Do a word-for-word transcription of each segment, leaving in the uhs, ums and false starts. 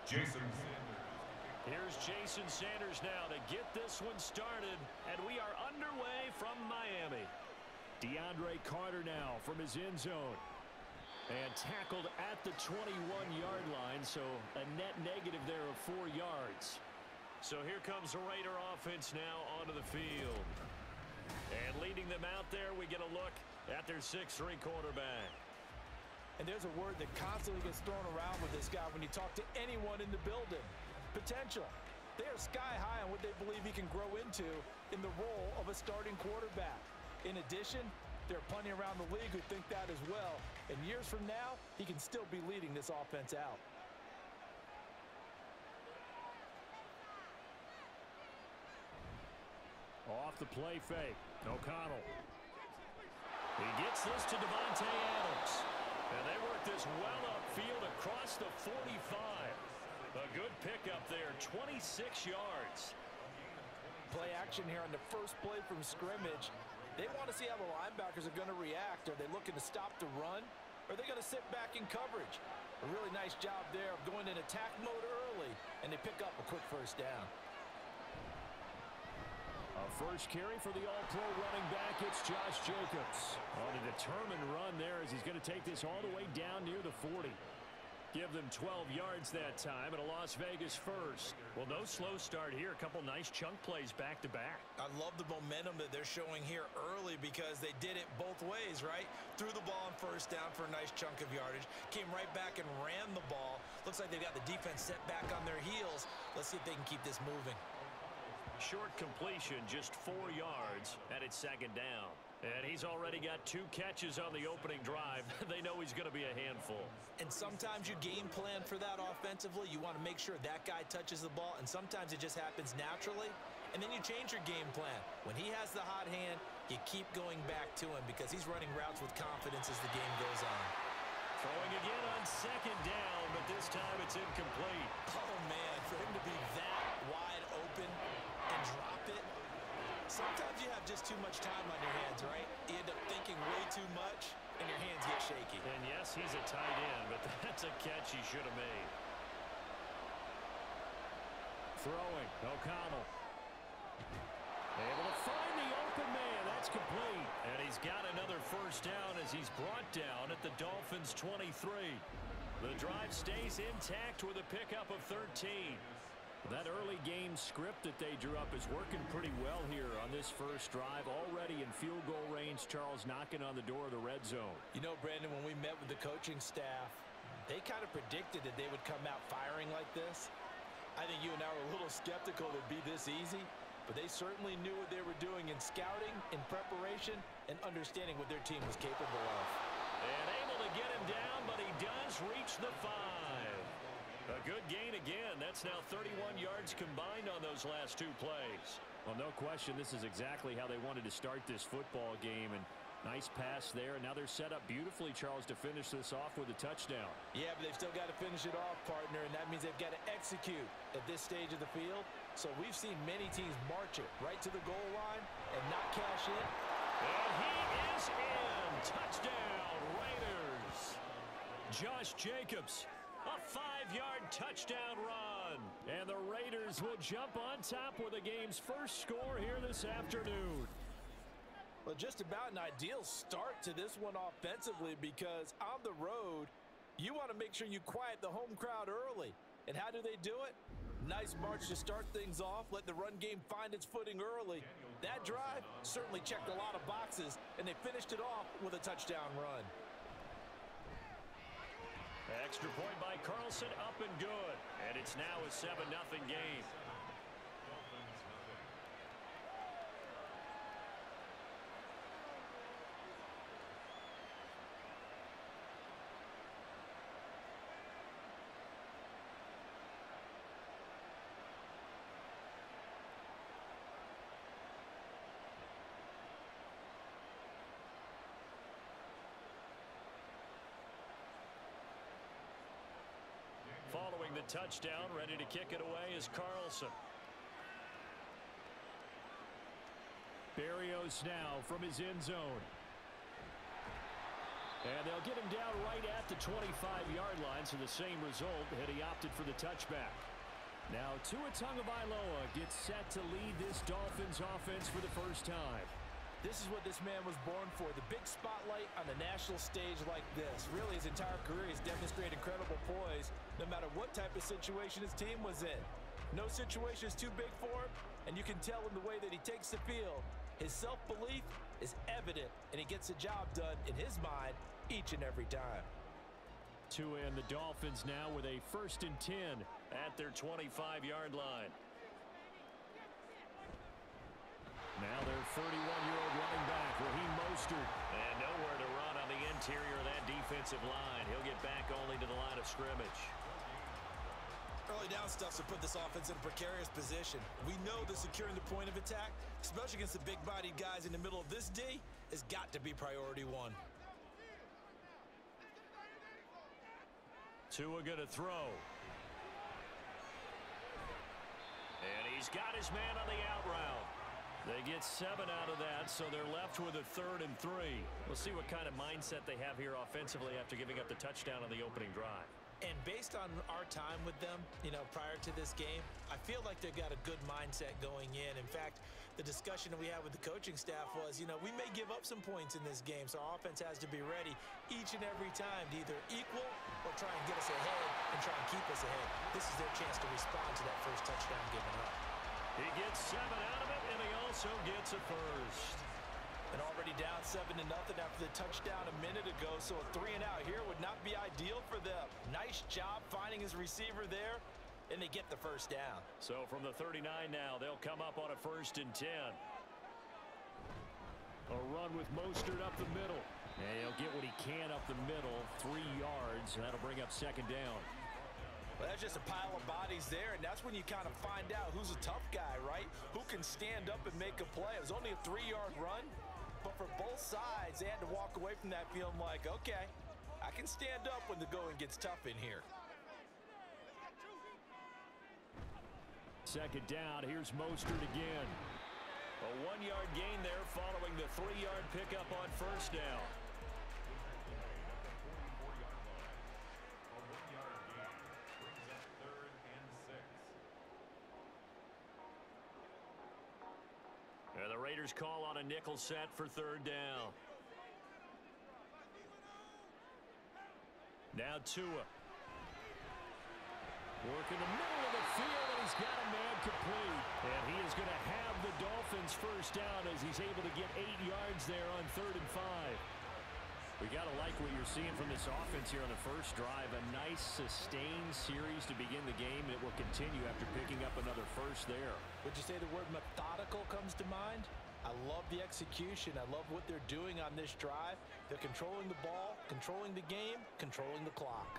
Jason. Here's Jason Sanders now to get this one started, and we are underway from Miami. DeAndre Carter now from his end zone. And tackled at the twenty-one yard line, so a net negative there of four yards. So here comes the Raider offense now onto the field. And leading them out there, we get a look at their six three quarterback. And there's a word that constantly gets thrown around with this guy when you talk to anyone in the building. Potential. They are sky high on what they believe he can grow into in the role of a starting quarterback. In addition, there are plenty around the league who think that as well. And years from now, he can still be leading this offense out. Off the play fake. O'Connell. He gets this to Devontae Adams. And they work this well upfield across the forty-five. A good pickup there, twenty-six yards. Play action here on the first play from scrimmage. They want to see how the linebackers are going to react. Are they looking to stop the run? Or are they going to sit back in coverage? A really nice job there of going in attack mode early, and they pick up a quick first down. A first carry for the all-pro running back. It's Josh Jacobs. On a determined run there as he's going to take this all the way down near the forty. Give them twelve yards that time and a Las Vegas first. Well, no slow start here. A couple nice chunk plays back-to-back. I love the momentum that they're showing here early because they did it both ways, right? Threw the ball on first down for a nice chunk of yardage. Came right back and ran the ball. Looks like they've got the defense set back on their heels. Let's see if they can keep this moving. Short completion, just four yards, and it's second down. And he's already got two catches on the opening drive. They know he's going to be a handful. And sometimes you game plan for that offensively. You want to make sure that guy touches the ball, and sometimes it just happens naturally. And then you change your game plan. When he has the hot hand, you keep going back to him because he's running routes with confidence as the game goes on. Throwing again on second down, but this time it's incomplete. Oh, man, for him to be that wide open and drop it. Sometimes you have just too much time on your hands, right? You end up thinking way too much, and your hands get shaky. And yes, he's a tight end, but that's a catch he should have made. Throwing, O'Connell. Able to find the open man. That's complete. And he's got another first down as he's brought down at the Dolphins' twenty-three. The drive stays intact with a pickup of thirteen. That early game script that they drew up is working pretty well here on this first drive. Already in field goal range, Charles knocking on the door of the red zone. You know, Brandon, when we met with the coaching staff, they kind of predicted that they would come out firing like this. I think you and I were a little skeptical it would be this easy, but they certainly knew what they were doing in scouting, in preparation, and understanding what their team was capable of. And able to get him down, but he does reach the five. A good gain again. That's now thirty-one yards combined on those last two plays. Well, no question, this is exactly how they wanted to start this football game. And nice pass there. Now they're set up beautifully, Charles, to finish this off with a touchdown. Yeah, but they've still got to finish it off, partner, and that means they've got to execute at this stage of the field. So we've seen many teams march it right to the goal line and not cash in. And he is in. Touchdown, Raiders. Josh Jacobs. A five-yard touchdown run. And the Raiders will jump on top with the game's first score here this afternoon. Well, just about an ideal start to this one offensively because on the road, you want to make sure you quiet the home crowd early. And how do they do it? Nice march to start things off. Let the run game find its footing early. That drive certainly checked a lot of boxes, and they finished it off with a touchdown run. Extra point by Carlson, up and good. And it's now a seven nothing game. Following the touchdown, ready to kick it away is Carlson. Berrios now from his end zone. And they'll get him down right at the twenty-five yard line, so the same result, had he opted for the touchback. Now, Tua Tagovailoa gets set to lead this Dolphins offense for the first time. This is what this man was born for, the big spotlight on the national stage like this. Really, his entire career has demonstrated incredible poise, no matter what type of situation his team was in. No situation is too big for him, and you can tell in the way that he takes the field. His self-belief is evident, and he gets the job done in his mind each and every time. Tua and the Dolphins now with a first and ten at their twenty-five yard line. Now their thirty-one-year-old running back, Raheem Mostert. And nowhere to run on the interior of that defensive line. He'll get back only to the line of scrimmage. Early down stuff to put this offense in a precarious position. We know that securing the point of attack, especially against the big-bodied guys in the middle of this D, has got to be priority one. Tua going to throw. And he's got his man on the out route. They get seven out of that, so they're left with a third and three. We'll see what kind of mindset they have here offensively after giving up the touchdown on the opening drive. And based on our time with them, you know, prior to this game, I feel like they've got a good mindset going in. In fact, the discussion that we had with the coaching staff was, you know, we may give up some points in this game, so our offense has to be ready each and every time to either equal or try and get us ahead and try and keep us ahead. This is their chance to respond to that first touchdown given up. He gets seven out of it, and he also gets a first. And already down seven to nothing after the touchdown a minute ago, so a three and out here would not be ideal for them. Nice job finding his receiver there, and they get the first down. So from the thirty-nine now, they'll come up on a first and ten. A run with Mostert up the middle. And he'll get what he can up the middle, three yards, and that'll bring up second down. Well, that's just a pile of bodies there, and that's when you kind of find out who's a tough guy, right? Who can stand up and make a play. It was only a three-yard run, but for both sides, they had to walk away from that feeling like, okay, I can stand up when the going gets tough in here. Second down, here's Mostert again. A one-yard gain there following the three-yard pickup on first down. And the Raiders call on a nickel set for third down. Now Tua. Working the middle of the field, and he's got a man complete. And he is going to have the Dolphins first down as he's able to get eight yards there on third and five. We got to like what you're seeing from this offense here on the first drive. A nice sustained series to begin the game, and it will continue after picking up another first there. Would you say the word methodical comes to mind? I love the execution. I love what they're doing on this drive. They're controlling the ball, controlling the game, controlling the clock.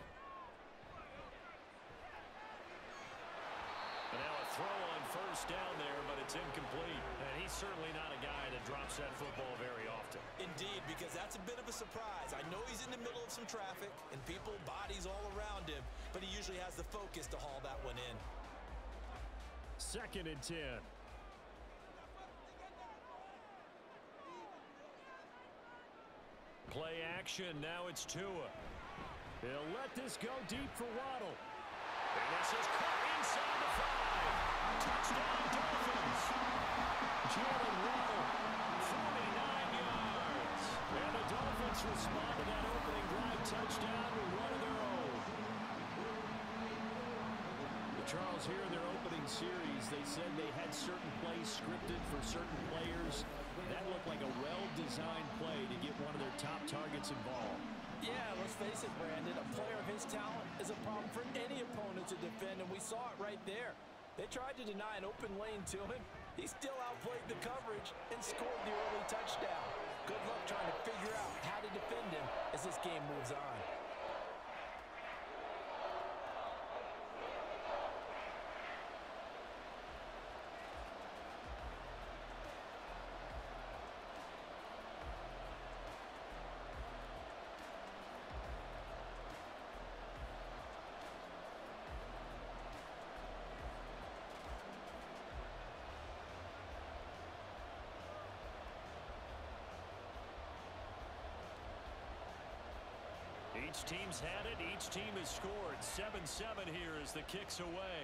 And now a throw on first down there, but it's incomplete. And he's certainly not a guy that drops that football very often. Indeed, because that's a bit of a surprise. I know he's in the middle of some traffic and people, bodies all around him, but he usually has the focus to haul that one in. Second and ten. Play action, now it's Tua. He'll let this go deep for Waddle. And this is caught inside the five. Touchdown, Dolphins. Jalen Waddle, forty-nine yards. And the Dolphins respond to that opening drive touchdown with one of their own. Charles, here in their opening series, they said they had certain plays scripted for certain players. That looked like a well-designed play to get one of their top targets involved. Yeah, let's face it, Brandon. A player of his talent is a problem for any opponent to defend, and we saw it right there. They tried to deny an open lane to him. He still outplayed the coverage and scored the early touchdown. Good luck trying to figure out how to defend him as this game moves on. Each team's had it. Each team has scored. seven seven here as the kick's away.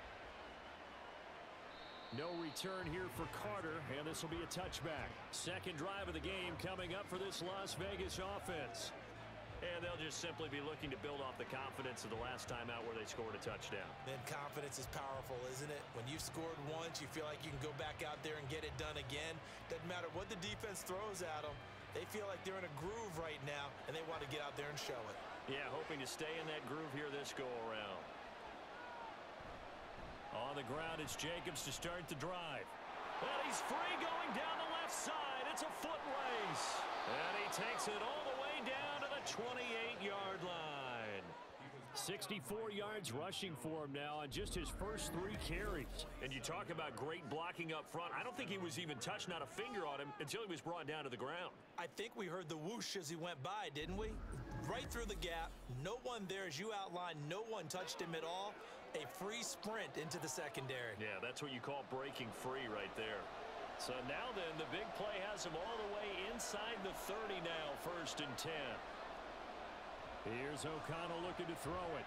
No return here for Carter, and this will be a touchback. Second drive of the game coming up for this Las Vegas offense. And they'll just simply be looking to build off the confidence of the last time out where they scored a touchdown. Man, confidence is powerful, isn't it? When you've scored once, you feel like you can go back out there and get it done again. Doesn't matter what the defense throws at them. They feel like they're in a groove right now, and they want to get out there and show it. Yeah, hoping to stay in that groove here this go-around. On the ground, it's Jacobs to start the drive. And he's free going down the left side. It's a foot race. And he takes it all the way down to the twenty-eight yard line. sixty-four yards rushing for him now on just his first three carries. And you talk about great blocking up front. I don't think he was even touched, not a finger on him, until he was brought down to the ground. I think we heard the whoosh as he went by, didn't we? Right through the gap. No one there, as you outlined. No one touched him at all. A free sprint into the secondary. Yeah, that's what you call breaking free right there. So now then, the big play has him all the way inside the thirty now, first and ten. Here's O'Connell looking to throw it.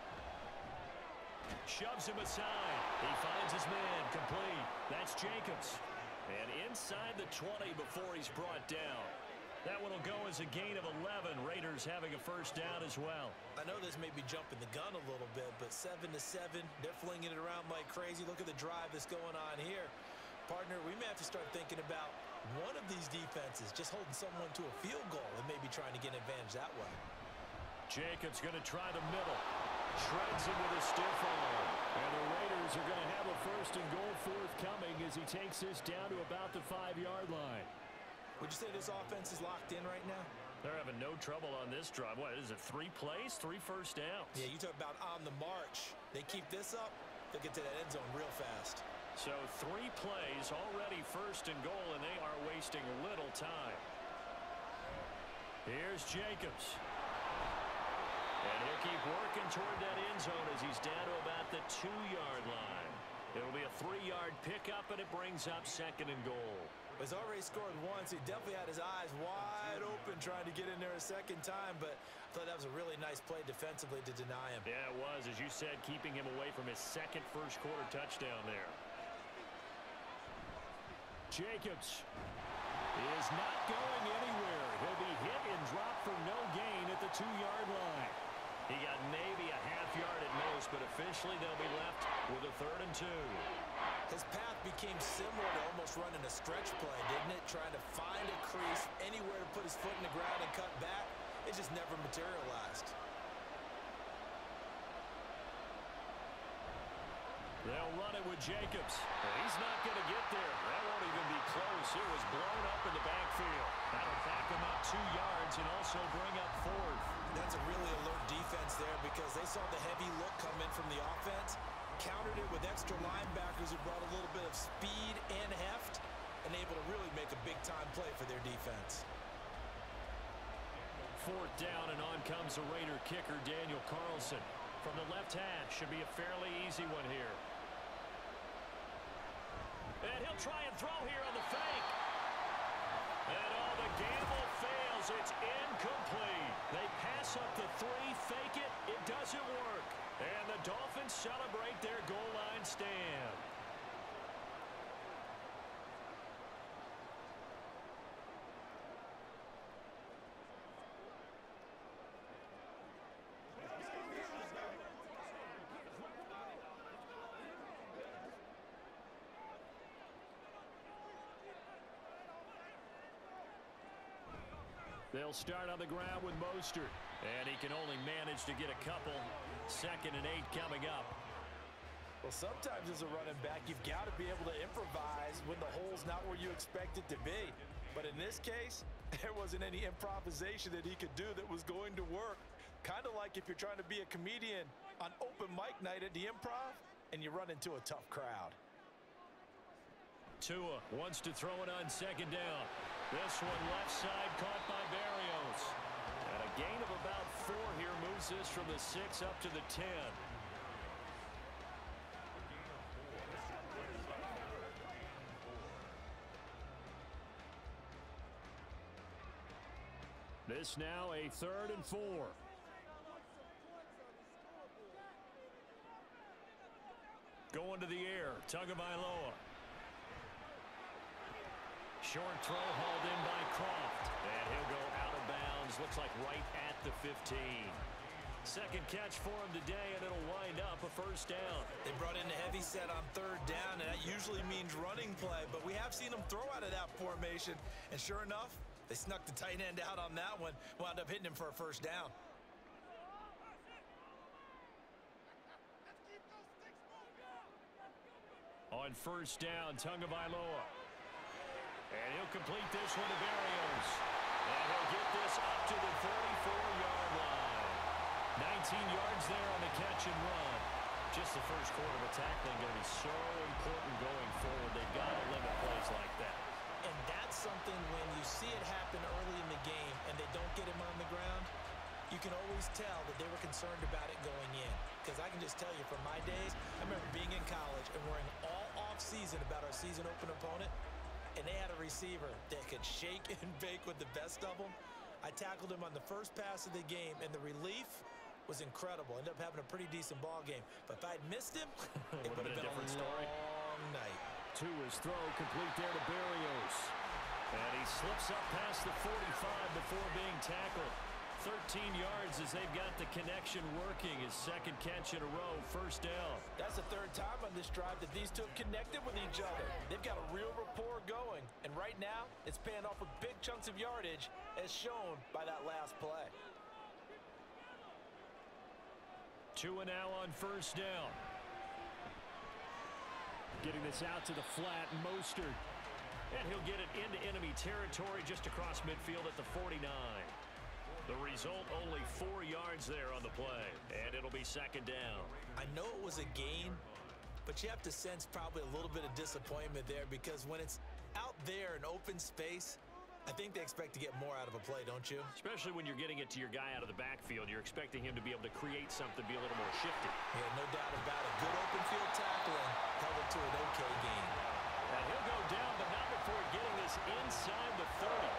Shoves him aside. He finds his man, complete. That's Jacobs. And inside the twenty before he's brought down. That one will go as a gain of eleven. Raiders having a first down as well. I know this may be jumping the gun a little bit, but seven to seven, they're flinging it around like crazy. Look at the drive that's going on here. Partner, we may have to start thinking about one of these defenses just holding someone to a field goal and maybe trying to get an advantage that way. Jacobs going to try the middle. Shreds him with a stiff arm. And the Raiders are going to have a first and goal forthcoming as he takes this down to about the five yard line. Would you say this offense is locked in right now? They're having no trouble on this drive. What is it, three plays, three first downs? Yeah, you talk about on the march. They keep this up, they'll get to that end zone real fast. So three plays, already first and goal, and they are wasting little time. Here's Jacobs. And he'll keep working toward that end zone as he's down to about the two yard line. It'll be a three yard pickup, and it brings up second and goal. He's already scored once. He definitely had his eyes wide open trying to get in there a second time, but I thought that was a really nice play defensively to deny him. Yeah, it was, as you said, keeping him away from his second first quarter touchdown there. Jacobs is not going anywhere. He'll be hit and dropped for no gain at the two yard line. He got maybe a half yard at most, but officially they'll be left with a third and two. His path became similar to almost running a stretch play, didn't it? Trying to find a crease, anywhere to put his foot in the ground and cut back. It just never materialized. They'll run it with Jacobs. He's not going to get there. That won't even be close. It was blown up in the backfield. That'll back him up two yards and also bring up fourth. That's a really alert defense there because they saw the heavy look come in from the offense, countered it with extra linebackers who brought a little bit of speed and heft, and able to really make a big-time play for their defense. Fourth down, and on comes the Raider kicker, Daniel Carlson. From the left hash, should be a fairly easy one here. And he'll try and throw here on the fake. And oh, the gamble fails. It's incomplete. They pass up the three, fake it. It doesn't work. And the Dolphins celebrate their goal line stand. They'll start on the ground with Mostert. And he can only manage to get a couple. Second and eight coming up. Well, sometimes as a running back, you've got to be able to improvise when the hole's not where you expect it to be. But in this case, there wasn't any improvisation that he could do that was going to work. Kind of like if you're trying to be a comedian on open mic night at the Improv and you run into a tough crowd. Tua wants to throw it on second down. This one left side caught by Barrios. And a gain of about four here moves this from the six up to the ten. This now a third and four. Tagovailoa. Short throw hauled in by Croft. And he'll go out of bounds. Looks like right at the fifteen. Second catch for him today, and it'll wind up a first down. They brought in the heavy set on third down, and that usually means running play. But we have seen them throw out of that formation. And sure enough, they snuck the tight end out on that one. Wound up hitting him for a first down. On first down, Tagovailoa. And he'll complete this one to Berrios. And he'll get this up to the forty-four-yard line. nineteen yards there on the catch and run. Just the first quarter of tackling going to be so important going forward. They've got to limit plays like that. And that's something when you see it happen early in the game and they don't get him on the ground, you can always tell that they were concerned about it going in. Because I can just tell you from my days, I remember being in college and worrying all off-season about our season open opponent, and they had a receiver that could shake and bake with the best of them. I tackled him on the first pass of the game, and the relief was incredible. Ended up having a pretty decent ball game. But if I'd missed him, it would have been a different story. Long night. To his throw, complete there to Berrios. And he slips up past the forty-five before being tackled. thirteen yards as they've got the connection working. His second catch in a row, first down. That's the third time on this drive that these two have connected with each other. They've got a real rapport going. And right now, it's paying off with big chunks of yardage, as shown by that last play. Two and now on first down. Getting this out to the flat, Mostert. And he'll get it into enemy territory just across midfield at the forty-nine. The result, only four yards there on the play. And it'll be second down. I know it was a gain, but you have to sense probably a little bit of disappointment there, because when it's out there in open space, I think they expect to get more out of a play, don't you? Especially when you're getting it to your guy out of the backfield. You're expecting him to be able to create something, be a little more shifty. Yeah, no doubt about it. Good open field tackling held it to an okay gain. And he'll go down, but not before getting this inside the thirty.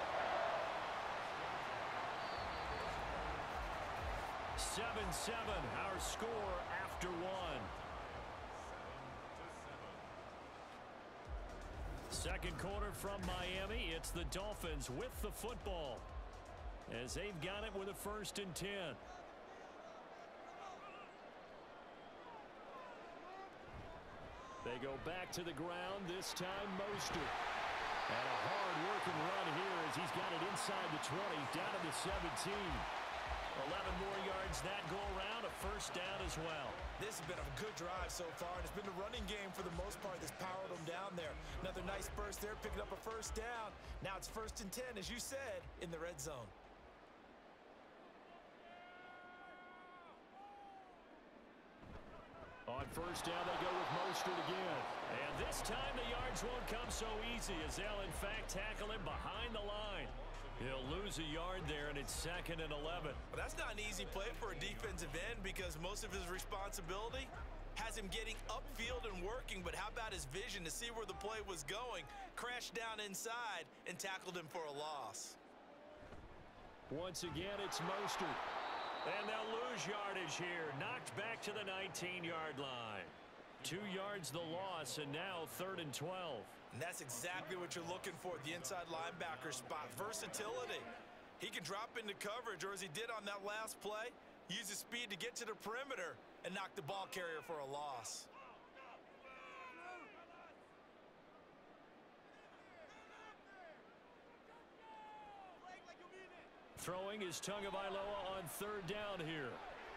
seven seven, our score after one. Second quarter from Miami. It's the Dolphins with the football as they've got it with a first and ten. They go back to the ground, this time Mostert. And a hard-working run here as he's got it inside the twenty, down to the seventeen. eleven more yards that go around, a first down as well. This has been a good drive so far, and it's been the running game for the most part that's powered them down there. Another nice burst there, picking up a first down. Now it's first and ten, as you said, in the red zone. On first down, they go with Mostert again. And this time the yards won't come so easy as they'll, in fact, tackle him behind the line. He'll lose a yard there, and it's second and eleven. Well, that's not an easy play for a defensive end, because most of his responsibility has him getting upfield and working. But how about his vision to see where the play was going? Crashed down inside and tackled him for a loss. Once again, it's Mostert. And they'll lose yardage here. Knocked back to the nineteen-yard line. Two yards the loss, and now third and twelve. And that's exactly what you're looking for at the inside linebacker spot. Versatility. He can drop into coverage, or as he did on that last play, use his speed to get to the perimeter and knock the ball carrier for a loss. Throwing is Tagovailoa on third down here.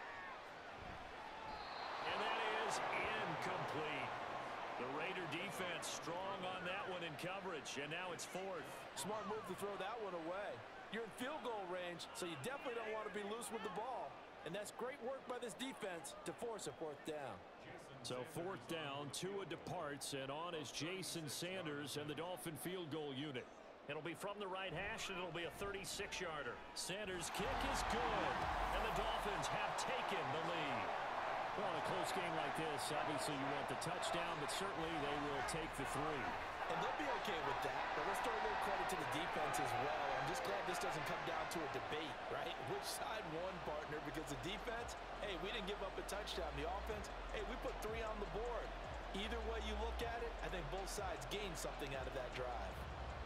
And that is incomplete. The Raider defense strong on that one in coverage, and now it's fourth. Smart move to throw that one away. You're in field goal range, so you definitely don't want to be loose with the ball. And that's great work by this defense to force a fourth down. So fourth down, Tua departs, and on is Jason Sanders and the Dolphin field goal unit. It'll be from the right hash, and it'll be a thirty-six-yarder. Sanders' kick is good, and the Dolphins have taken the lead. Well, in a close game like this, obviously you want the touchdown, but certainly they will take the three. And they'll be okay with that, but let's throw a little credit to the defense as well. I'm just glad this doesn't come down to a debate, right? Which side won, partner? Because the defense, hey, we didn't give up a touchdown. The offense, hey, we put three on the board. Either way you look at it, I think both sides gained something out of that drive.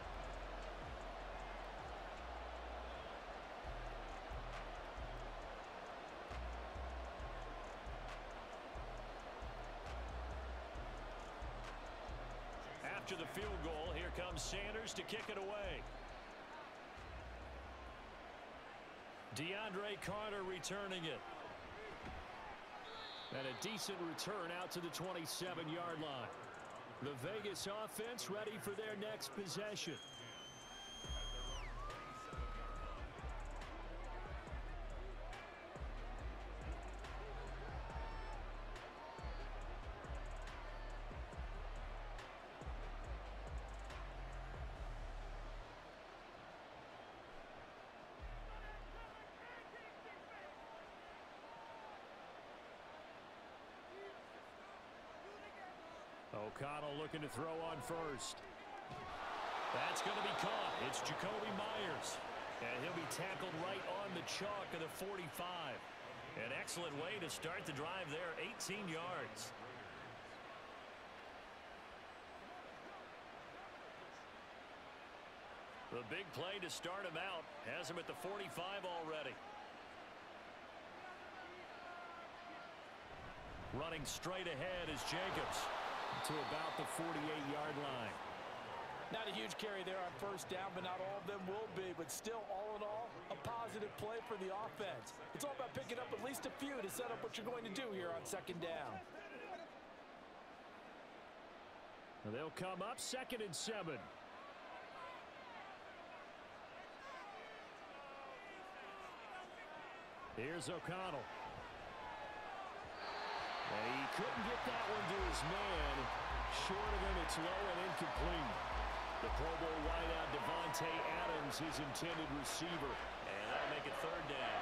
After the field goal, here comes Sanders to kick it away. DeAndre Carter returning it. And a decent return out to the twenty-seven yard line. The Vegas offense ready for their next possession. O'Connell looking to throw on first. That's going to be caught. It's Jacoby Myers. And he'll be tackled right on the chalk of the forty-five. An excellent way to start the drive there, eighteen yards. The big play to start him out has him at the forty-five already. Running straight ahead is Jacobs to about the forty-eight yard line. Not a huge carry there on first down, but not all of them will be. But still, all in all, a positive play for the offense. It's all about picking up at least a few to set up what you're going to do here on second down. They'll come up second and seven. Here's O'Connell. And he couldn't get that one to his man. Short of him, it's low and incomplete. The Pro Bowl wideout Devontae Adams, his intended receiver. And that'll make it third down.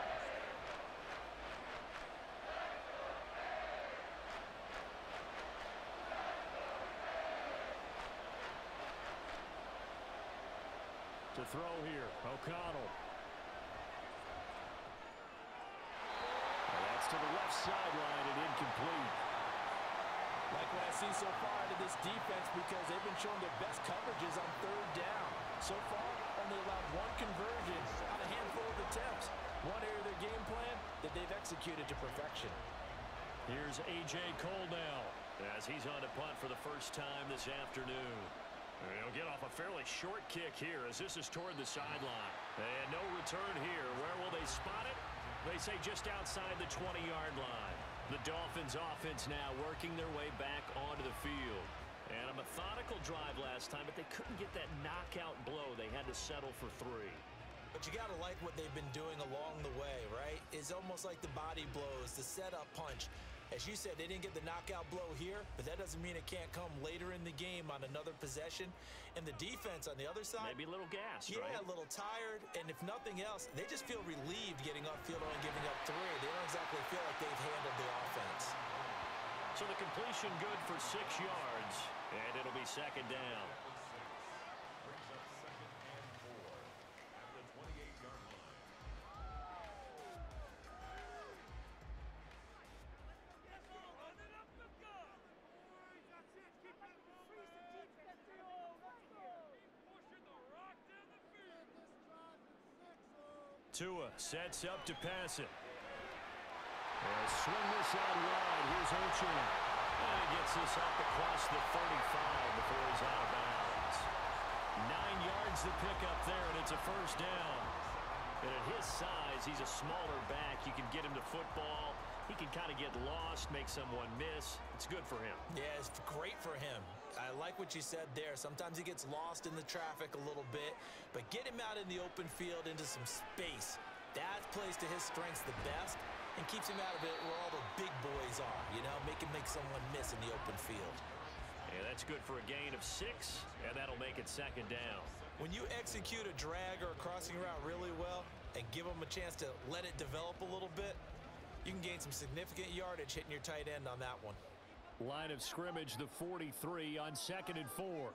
To throw here, O'Connell. And that's to the left sideline and incomplete. Like what I've seen so far out of this defense, because they've been showing their best coverages on third down. So far, only allowed one conversion on a handful of attempts. One area of their game plan that they've executed to perfection. Here's A J Cole now, as he's on to punt for the first time this afternoon. He'll get off a fairly short kick here as this is toward the sideline. And no return here. Where will they spot it? They say just outside the twenty yard line. The Dolphins offense now working their way back onto the field. And a methodical drive last time, but they couldn't get that knockout blow. They had to settle for three. But you got to like what they've been doing along the way, right? It's almost like the body blows, the setup punch. As you said, they didn't get the knockout blow here, but that doesn't mean it can't come later in the game on another possession. And the defense on the other side, maybe a little gassed, yeah, right? a little tired. And if nothing else, they just feel relieved getting upfield and giving up three. They don't exactly feel like they've handled the offense. So the completion good for six yards, and it'll be second down. Tua sets up to pass it. They'll swing this out wide. Here's Ochoa. And he gets this up across the thirty-five before he's out of bounds. Nine yards to pick up there, and it's a first down. And at his size, he's a smaller back. You can get him to football. He can kind of get lost, make someone miss. It's good for him. Yeah, it's great for him. I like what you said there. Sometimes he gets lost in the traffic a little bit, but get him out in the open field into some space. That plays to his strengths the best and keeps him out of it where all the big boys are, you know, make him make someone miss in the open field. Yeah, that's good for a gain of six, and that'll make it second down. When you execute a drag or a crossing route really well and give him a chance to let it develop a little bit, you can gain some significant yardage hitting your tight end on that one. Line of scrimmage, the forty-three on second and four.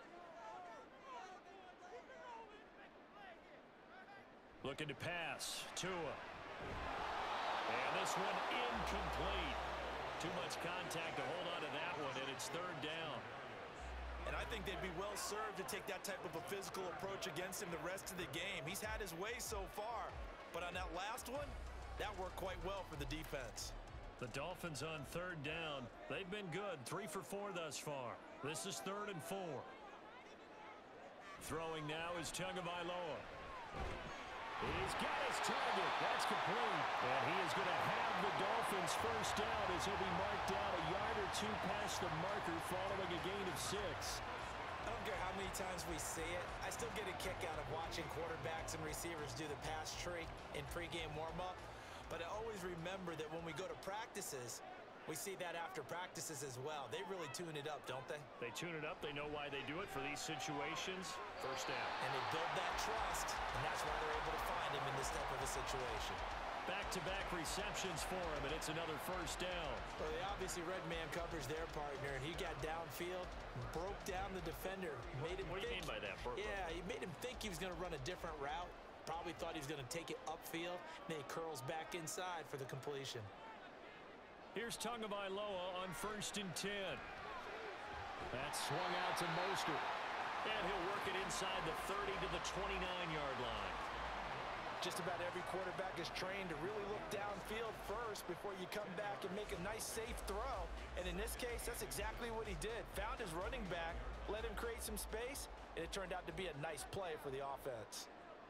Looking to pass. Tua. And this one incomplete. Too much contact to hold on to that one, and it's third down. And I think they'd be well served to take that type of a physical approach against him the rest of the game. He's had his way so far, but on that last one, that worked quite well for the defense. The Dolphins on third down. They've been good, three for four thus far. This is third and four. Throwing now is Tagovailoa. He's got his target. That's complete. And he is going to have the Dolphins first down as he'll be marked down a yard or two past the marker following a gain of six. I don't care how many times we see it. I still get a kick out of watching quarterbacks and receivers do the pass tree in pregame warm-up. But I always remember that when we go to practices, we see that after practices as well. They really tune it up, don't they? They tune it up. They know why they do it for these situations. First down. And they build that trust, and that's why they're able to find him in this type of a situation. Back-to-back receptions for him, and it's another first down. Well, they obviously red man covers their partner, and he got downfield, broke down the defender, made him What do you think, mean by that, Burko? Yeah, he made him think he was going to run a different route. Probably thought he was going to take it upfield. Then he curls back inside for the completion. Here's Tagovailoa on first and ten. That's swung out to Mostert. And he'll work it inside the thirty to the twenty-nine yard line. Just about every quarterback is trained to really look downfield first before you come back and make a nice, safe throw. And in this case, that's exactly what he did. Found his running back, let him create some space, and it turned out to be a nice play for the offense.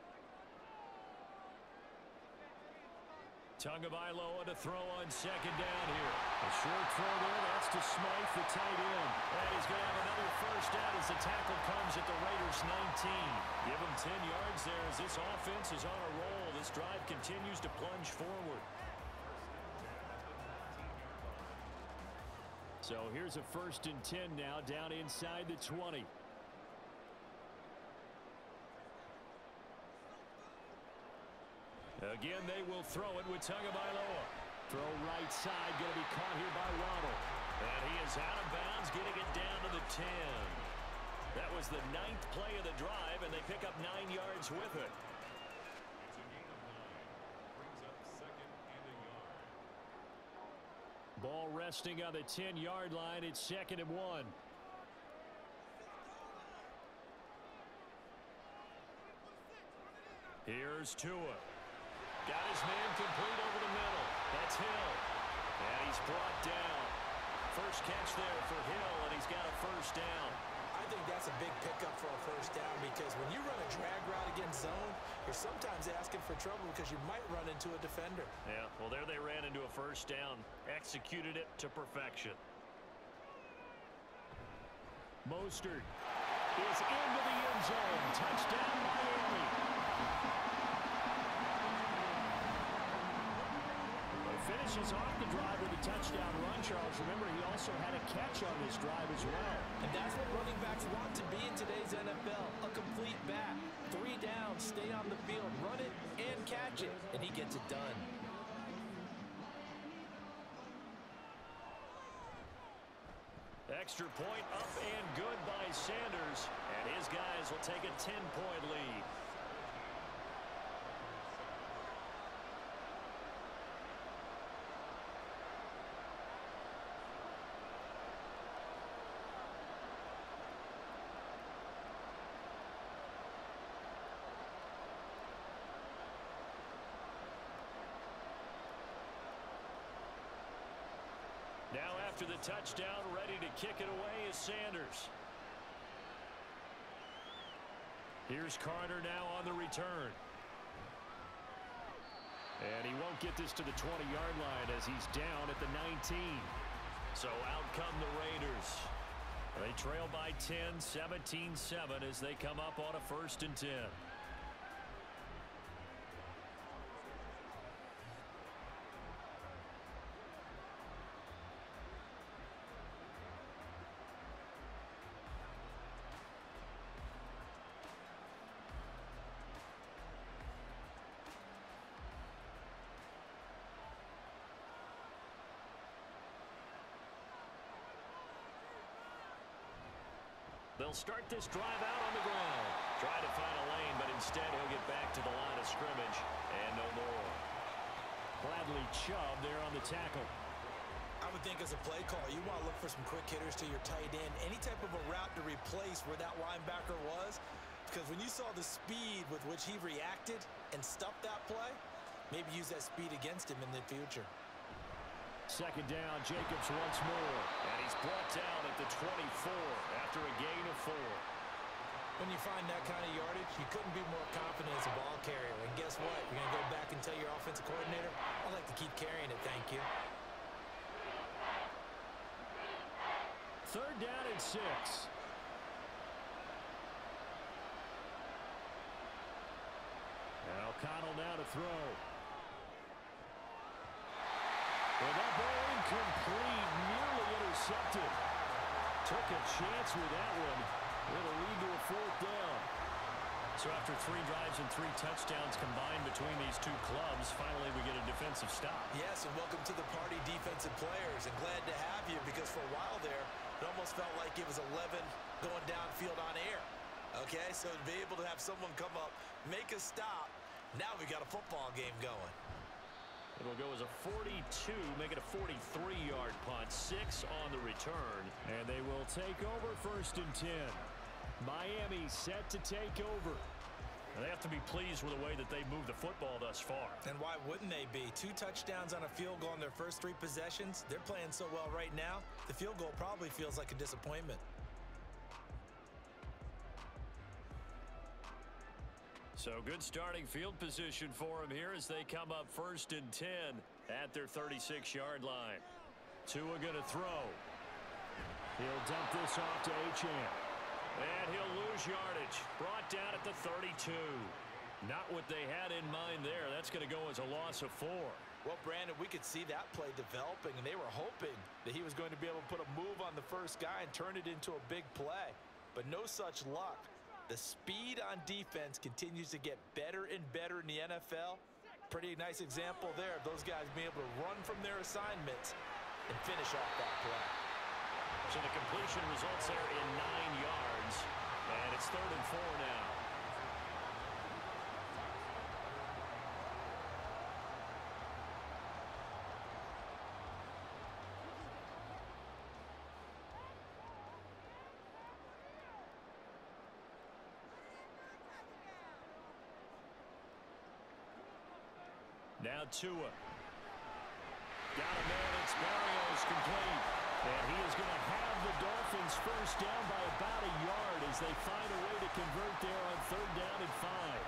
Tagovailoa to throw on second down here. A short throw there. That's to Smythe, the tight end. And he's going to have another first down as the tackle comes at the Raiders' nineteen. Give him ten yards there as this offense is on a roll. This drive continues to plunge forward. So here's a first and ten now down inside the twenty. Again, they will throw it with Tagovailoa. Throw right side, going to be caught here by Waddle. And he is out of bounds, getting it down to the ten. That was the ninth play of the drive, and they pick up nine yards with it. Ball resting on the ten yard line. It's second and one. Here's Tua. Got his man complete over the middle. That's Hill. And he's brought down. First catch there for Hill, and he's got a first down. I think that's a big pickup for a first down because when you run a drag route against zone, you're sometimes asking for trouble because you might run into a defender. Yeah, well, there they ran into a first down. Executed it to perfection. Mostert is into the end zone. Touchdown, Miami. Finishes off the drive with a touchdown run, Charles. Remember, he also had a catch on this drive as well. And that's what running backs want to be in today's N F L, a complete back. Three downs, stay on the field, run it, and catch it, and he gets it done. Extra point up and good by Sanders, and his guys will take a ten point lead. Now after the touchdown, ready to kick it away is Sanders. Here's Carter now on the return. And he won't get this to the twenty yard line as he's down at the nineteen. So out come the Raiders. They trail by ten, seventeen seven as they come up on a first and ten. They'll start this drive out on the ground. Try to find a lane, but instead he'll get back to the line of scrimmage and no more. Bradley Chubb there on the tackle. I would think as a play caller, you want to look for some quick hitters to your tight end, any type of a route to replace where that linebacker was, because when you saw the speed with which he reacted and stuffed that play, maybe use that speed against him in the future. Second down, Jacobs once more, and he's brought down at the twenty-four after a gain of four. When you find that kind of yardage, you couldn't be more confident as a ball carrier. And guess what? You're going to go back and tell your offensive coordinator, I'd like to keep carrying it, thank you. Third down and six. And O'Connell now to throw. Well, that ball incomplete, nearly intercepted. Took a chance with that one. It'll lead to a fourth down. So after three drives and three touchdowns combined between these two clubs, finally we get a defensive stop. Yes, and welcome to the party, defensive players. And glad to have you, because for a while there, it almost felt like it was eleven going downfield on air. Okay, so to be able to have someone come up, make a stop, now we got a football game going. It'll go as a forty-two, make it a forty-three yard punt, six on the return, and they will take over first and ten. Miami set to take over. And they have to be pleased with the way that they moved the football thus far. And why wouldn't they be? Two touchdowns on a field goal in their first three possessions. They're playing so well right now, the field goal probably feels like a disappointment. So good starting field position for them here as they come up first and ten at their thirty-six yard line. Tua going to throw. He'll dump this off to Achane. And he'll lose yardage. Brought down at the thirty-two. Not what they had in mind there. That's going to go as a loss of four. Well, Brandon, we could see that play developing, and they were hoping that he was going to be able to put a move on the first guy and turn it into a big play. But no such luck. The speed on defense continues to get better and better in the N F L. Pretty nice example there of those guys being able to run from their assignments and finish off that play. So the completion results there in nine yards, and it's third and four now. Now Tua. Got a man, it's Barrios complete. And he is going to have the Dolphins first down by about a yard as they find a way to convert there on third down and five.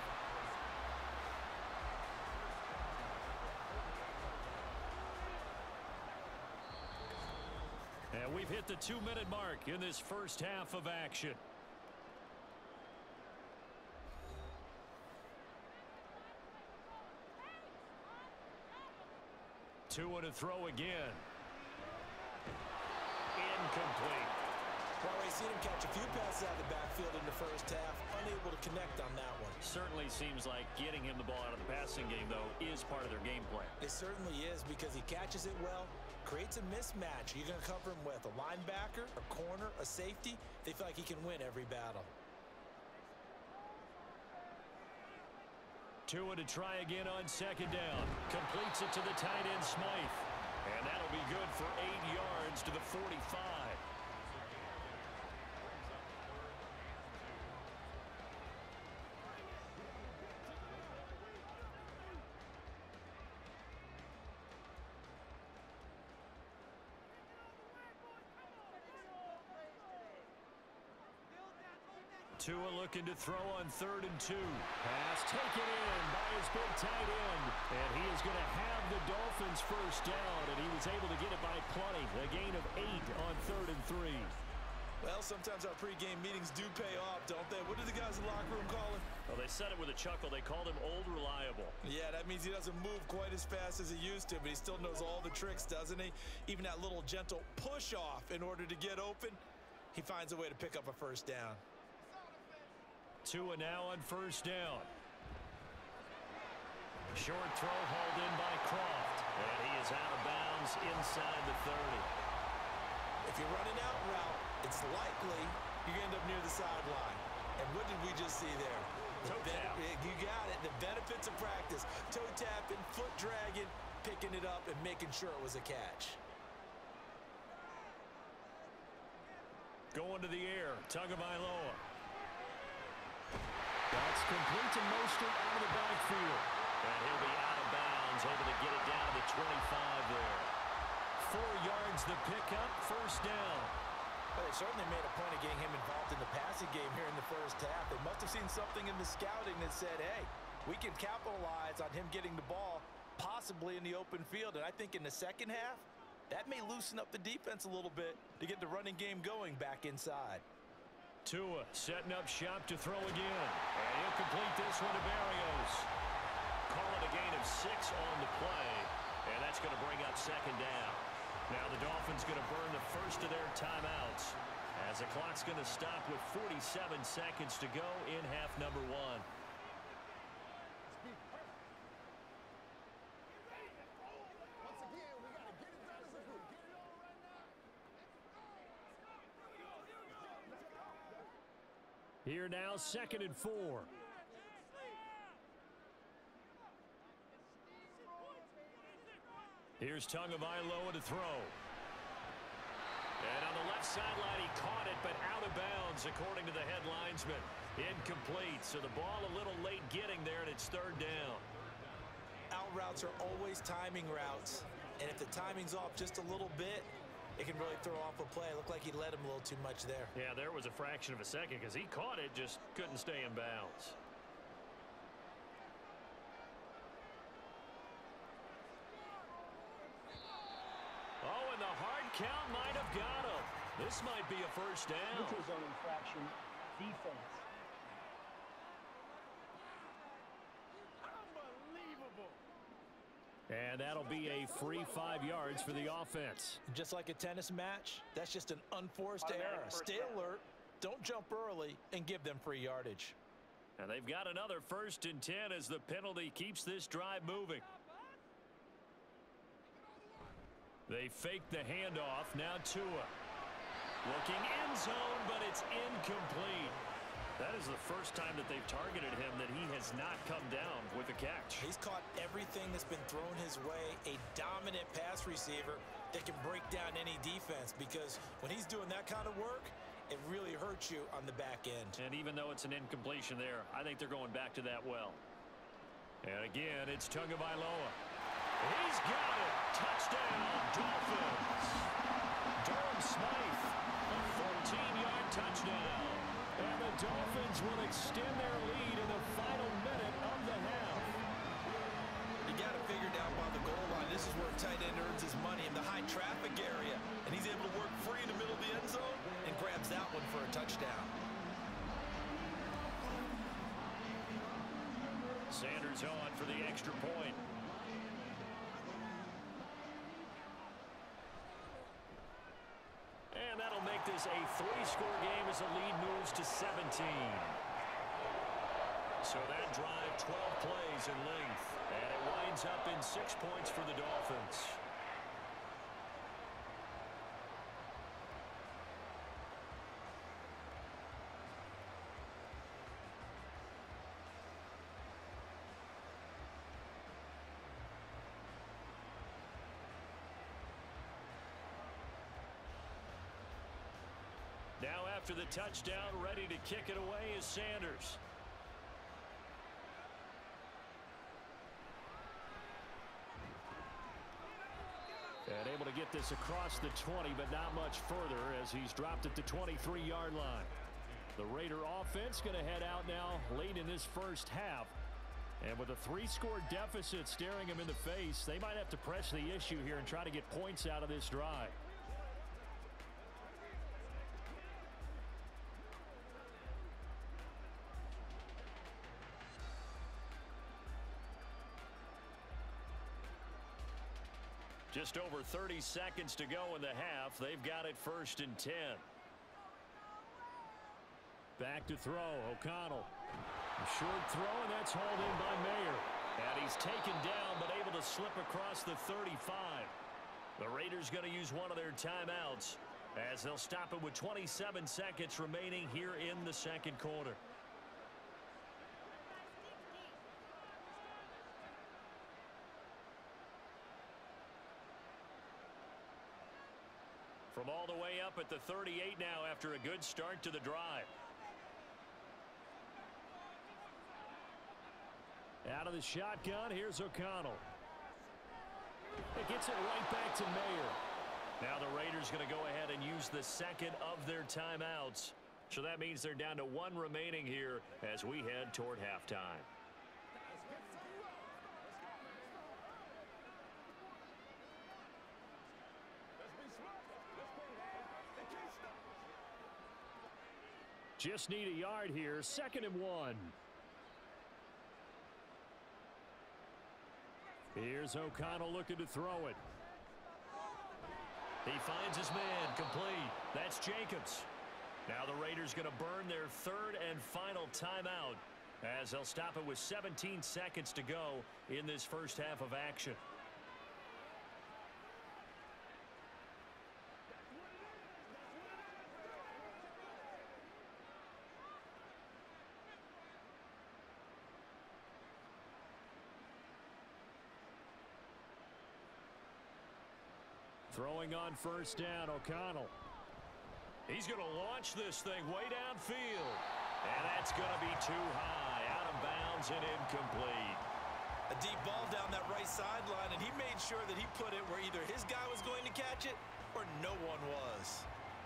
And we've hit the two-minute mark in this first half of action. Tua to throw again. Incomplete. Well, we've seen him catch a few passes out of the backfield in the first half, unable to connect on that one. Certainly seems like getting him the ball out of the passing game, though, is part of their game plan. It certainly is, because he catches it well, creates a mismatch. You're going to cover him with a linebacker, a corner, a safety. They feel like he can win every battle. Tua to try again on second down. Completes it to the tight end, Smythe. And that'll be good for eight yards to the forty-five. Tua looking to throw on third and two. Pass taken in by his big tight end. And he is going to have the Dolphins first down, and he was able to get it by plenty. A gain of eight on third and three. Well, sometimes our pregame meetings do pay off, don't they? What did the guys in the locker room call him? Well, they said it with a chuckle. They called him Old Reliable. Yeah, that means he doesn't move quite as fast as he used to, but he still knows all the tricks, doesn't he? Even that little gentle push-off in order to get open, he finds a way to pick up a first down. Tua now on first down. Short throw hauled in by Croft. And he is out of bounds inside the thirty. If you're running out route, it's likely you're going to end up near the sideline. And what did we just see there? The Toe tap. You got it. The benefits of practice. Toe tapping, foot dragging, picking it up, and making sure it was a catch. Going to the air. Tagovailoa. That's complete to Mostert out of the backfield. And he'll be out of bounds, able to get it down to the twenty-five there. Four yards the pickup, first down. Well, they certainly made a point of getting him involved in the passing game here in the first half. They must have seen something in the scouting that said, hey, we can capitalize on him getting the ball possibly in the open field. And I think in the second half, that may loosen up the defense a little bit to get the running game going back inside. Tua setting up shop to throw again. And he'll complete this one to Barrios. Call it a gain of six on the play. And that's going to bring up second down. Now the Dolphins going to burn the first of their timeouts as the clock's going to stop with forty-seven seconds to go in half number one. Here now, second and four. Here's Tagovailoa to throw. And on the left sideline, he caught it, but out of bounds, according to the head linesman. Incomplete, so the ball a little late getting there, and it's third down. Out routes are always timing routes, and if the timing's off just a little bit, it can really throw off a play. It looked like he led him a little too much there. Yeah, there was a fraction of a second because he caught it, just couldn't stay in bounds. Oh, and the hard count might have got him. This might be a first down. Neutral zone infraction, defense. Unbelievable. And that'll be a free five yards for the offense. Just like a tennis match, that's just an unforced error. Stay alert, don't jump early, and give them free yardage. And they've got another first and ten as the penalty keeps this drive moving. They fake the handoff. Now Tua. Looking end zone, but it's incomplete. That is the first time that they've targeted him that he has not come down with a catch. He's caught everything that's been thrown his way. A dominant pass receiver that can break down any defense, because when he's doing that kind of work, it really hurts you on the back end. And even though it's an incompletion there, I think they're going back to that well. And again, it's Tagovailoa. He's got it. Touchdown, Dolphins. Durham Smythe, a fourteen-yard touchdown. And the Dolphins will extend their lead in the final minute of the half. You got to figure down by the goal line. This is where a tight end earns his money, in the high traffic area. And he's able to work free in the middle of the end zone and grabs that one for a touchdown. Sanders on for the extra point. And that'll make this a three-score game as the lead moves to seventeen. So that drive, twelve plays in length. And it winds up in six points for the Dolphins. Now after the touchdown, ready to kick it away is Sanders. And able to get this across the twenty, but not much further as he's dropped it to twenty-three-yard line. The Raider offense going to head out now late in this first half. And with a three-score deficit staring him in the face, they might have to press the issue here and try to get points out of this drive. Just over thirty seconds to go in the half. They've got it first and ten. Back to throw. O'Connell. A short throw, and that's hauled in by Mayer. And he's taken down, but able to slip across the thirty-five. The Raiders going to use one of their timeouts as they'll stop it with twenty-seven seconds remaining here in the second quarter. From all the way up at the thirty-eight now after a good start to the drive. Out of the shotgun, here's O'Connell. It gets it right back to Mayer. Now the Raiders going to go ahead and use the second of their timeouts. So that means they're down to one remaining here as we head toward halftime. Just need a yard here, second and one. Here's O'Connell looking to throw it. He finds his man, complete. That's Jacobs. Now the Raiders going to burn their third and final timeout as they'll stop it with seventeen seconds to go in this first half of action. Throwing on first down, O'Connell. He's going to launch this thing way downfield. And that's going to be too high, out of bounds and incomplete. A deep ball down that right sideline, and he made sure that he put it where either his guy was going to catch it or no one was.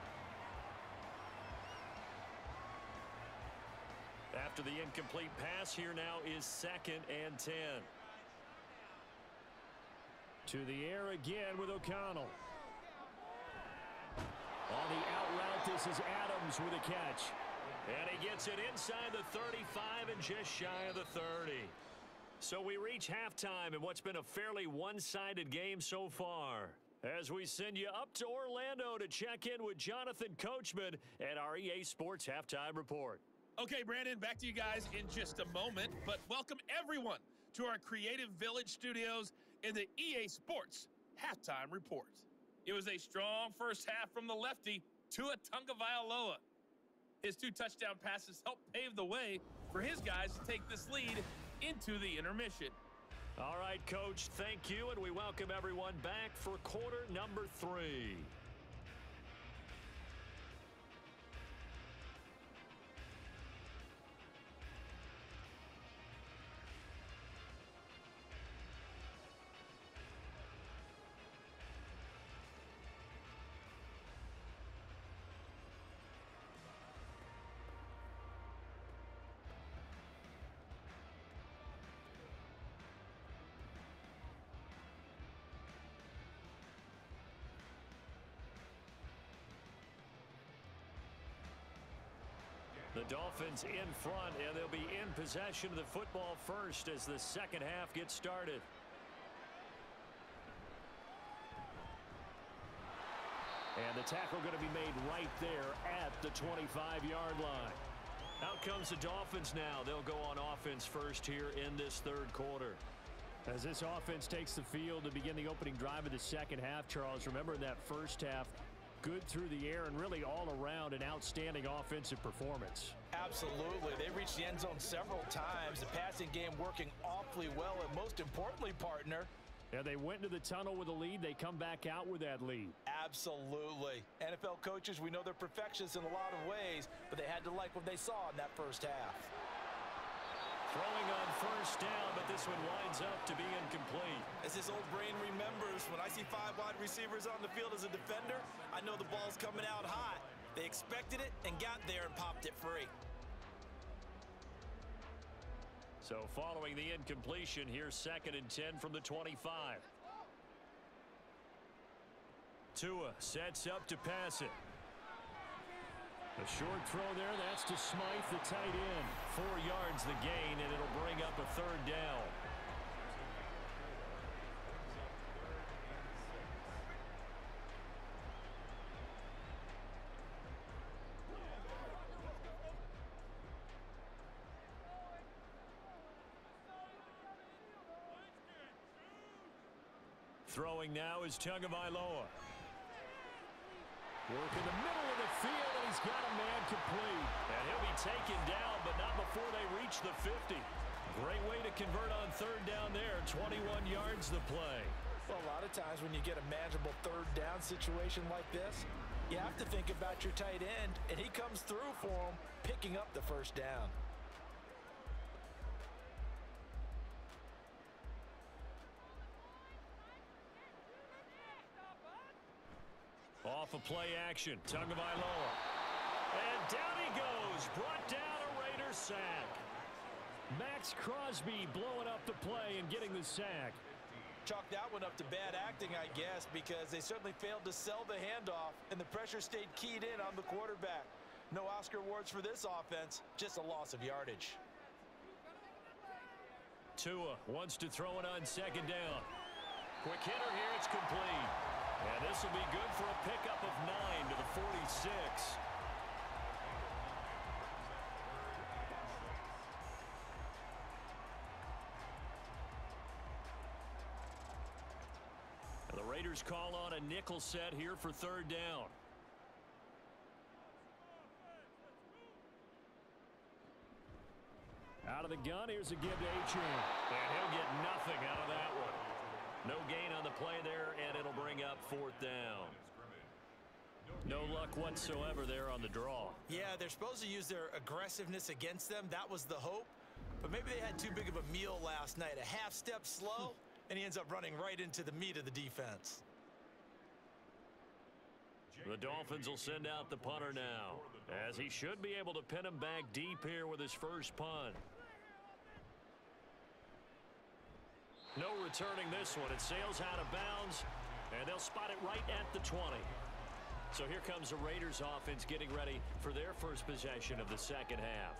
After the incomplete pass, here now is second and ten. To the air again with O'Connell. On the out route, this is Adams with a catch. And he gets it inside the thirty-five and just shy of the thirty. So we reach halftime in what's been a fairly one-sided game so far. As we send you up to Orlando to check in with Jonathan Coachman at our E A Sports Halftime Report. Okay, Brandon, back to you guys in just a moment. But welcome everyone to our Creative Village studios in the E A Sports Halftime Report. It was a strong first half from the lefty, Tua Tagovailoa. His two touchdown passes helped pave the way for his guys to take this lead into the intermission. All right, Coach, thank you, and we welcome everyone back for quarter number three. The Dolphins in front, and they'll be in possession of the football first as the second half gets started. And the tackle going to be made right there at the twenty-five yard line. Out comes the Dolphins now. They'll go on offense first here in this third quarter. As this offense takes the field to begin the opening drive of the second half, Charles, remember in that first half, good through the air and really all around an outstanding offensive performance. Absolutely. They reached the end zone several times. The passing game working awfully well, and most importantly, partner, yeah, they went into the tunnel with a lead. They come back out with that lead. Absolutely. N F L coaches, we know they're perfectionists in a lot of ways, but they had to like what they saw in that first half. Throwing on first down, but this one winds up to be incomplete. As this old brain remembers, when I see five wide receivers on the field as a defender, I know the ball's coming out hot. They expected it and got there and popped it free. So following the incompletion, here's second and ten from the twenty-five. Tua sets up to pass it. A short throw there, that's to Smythe, the tight end. Four yards the gain, and it'll bring up a third down. Throwing now is Tagovailoa. Work in the middle of the field, and he's got a man complete. And he'll be taken down, but not before they reach the fifty. Great way to convert on third down there. twenty-one yards the play. Well, a lot of times when you get a manageable third down situation like this, You have to think about your tight end, and he comes through for him, picking up the first down. Off of play action, Tagovailoa. And down he goes, brought down a Raiders sack. Max Crosby blowing up the play and getting the sack. Chalk that one up to bad acting, I guess, because they certainly failed to sell the handoff, and the pressure stayed keyed in on the quarterback. No Oscar awards for this offense, just a loss of yardage. Tua wants to throw it on second down. Quick hitter here, it's complete. And this will be good for a pickup of nine to the forty-six. And the Raiders call on a nickel set here for third down. Out of the gun, here's a give to A-Chain. And he'll get nothing out of that one. No gain on the play there, and it'll bring up fourth down. No luck whatsoever there on the draw. Yeah, they're supposed to use their aggressiveness against them. That was the hope. But maybe they had too big of a meal last night. A half step slow, and he ends up running right into the meat of the defense. The Dolphins will send out the punter now, as he should be able to pin him back deep here with his first punt. No returning this one. It sails out of bounds, and they'll spot it right at the twenty. So here comes the Raiders offense getting ready for their first possession of the second half.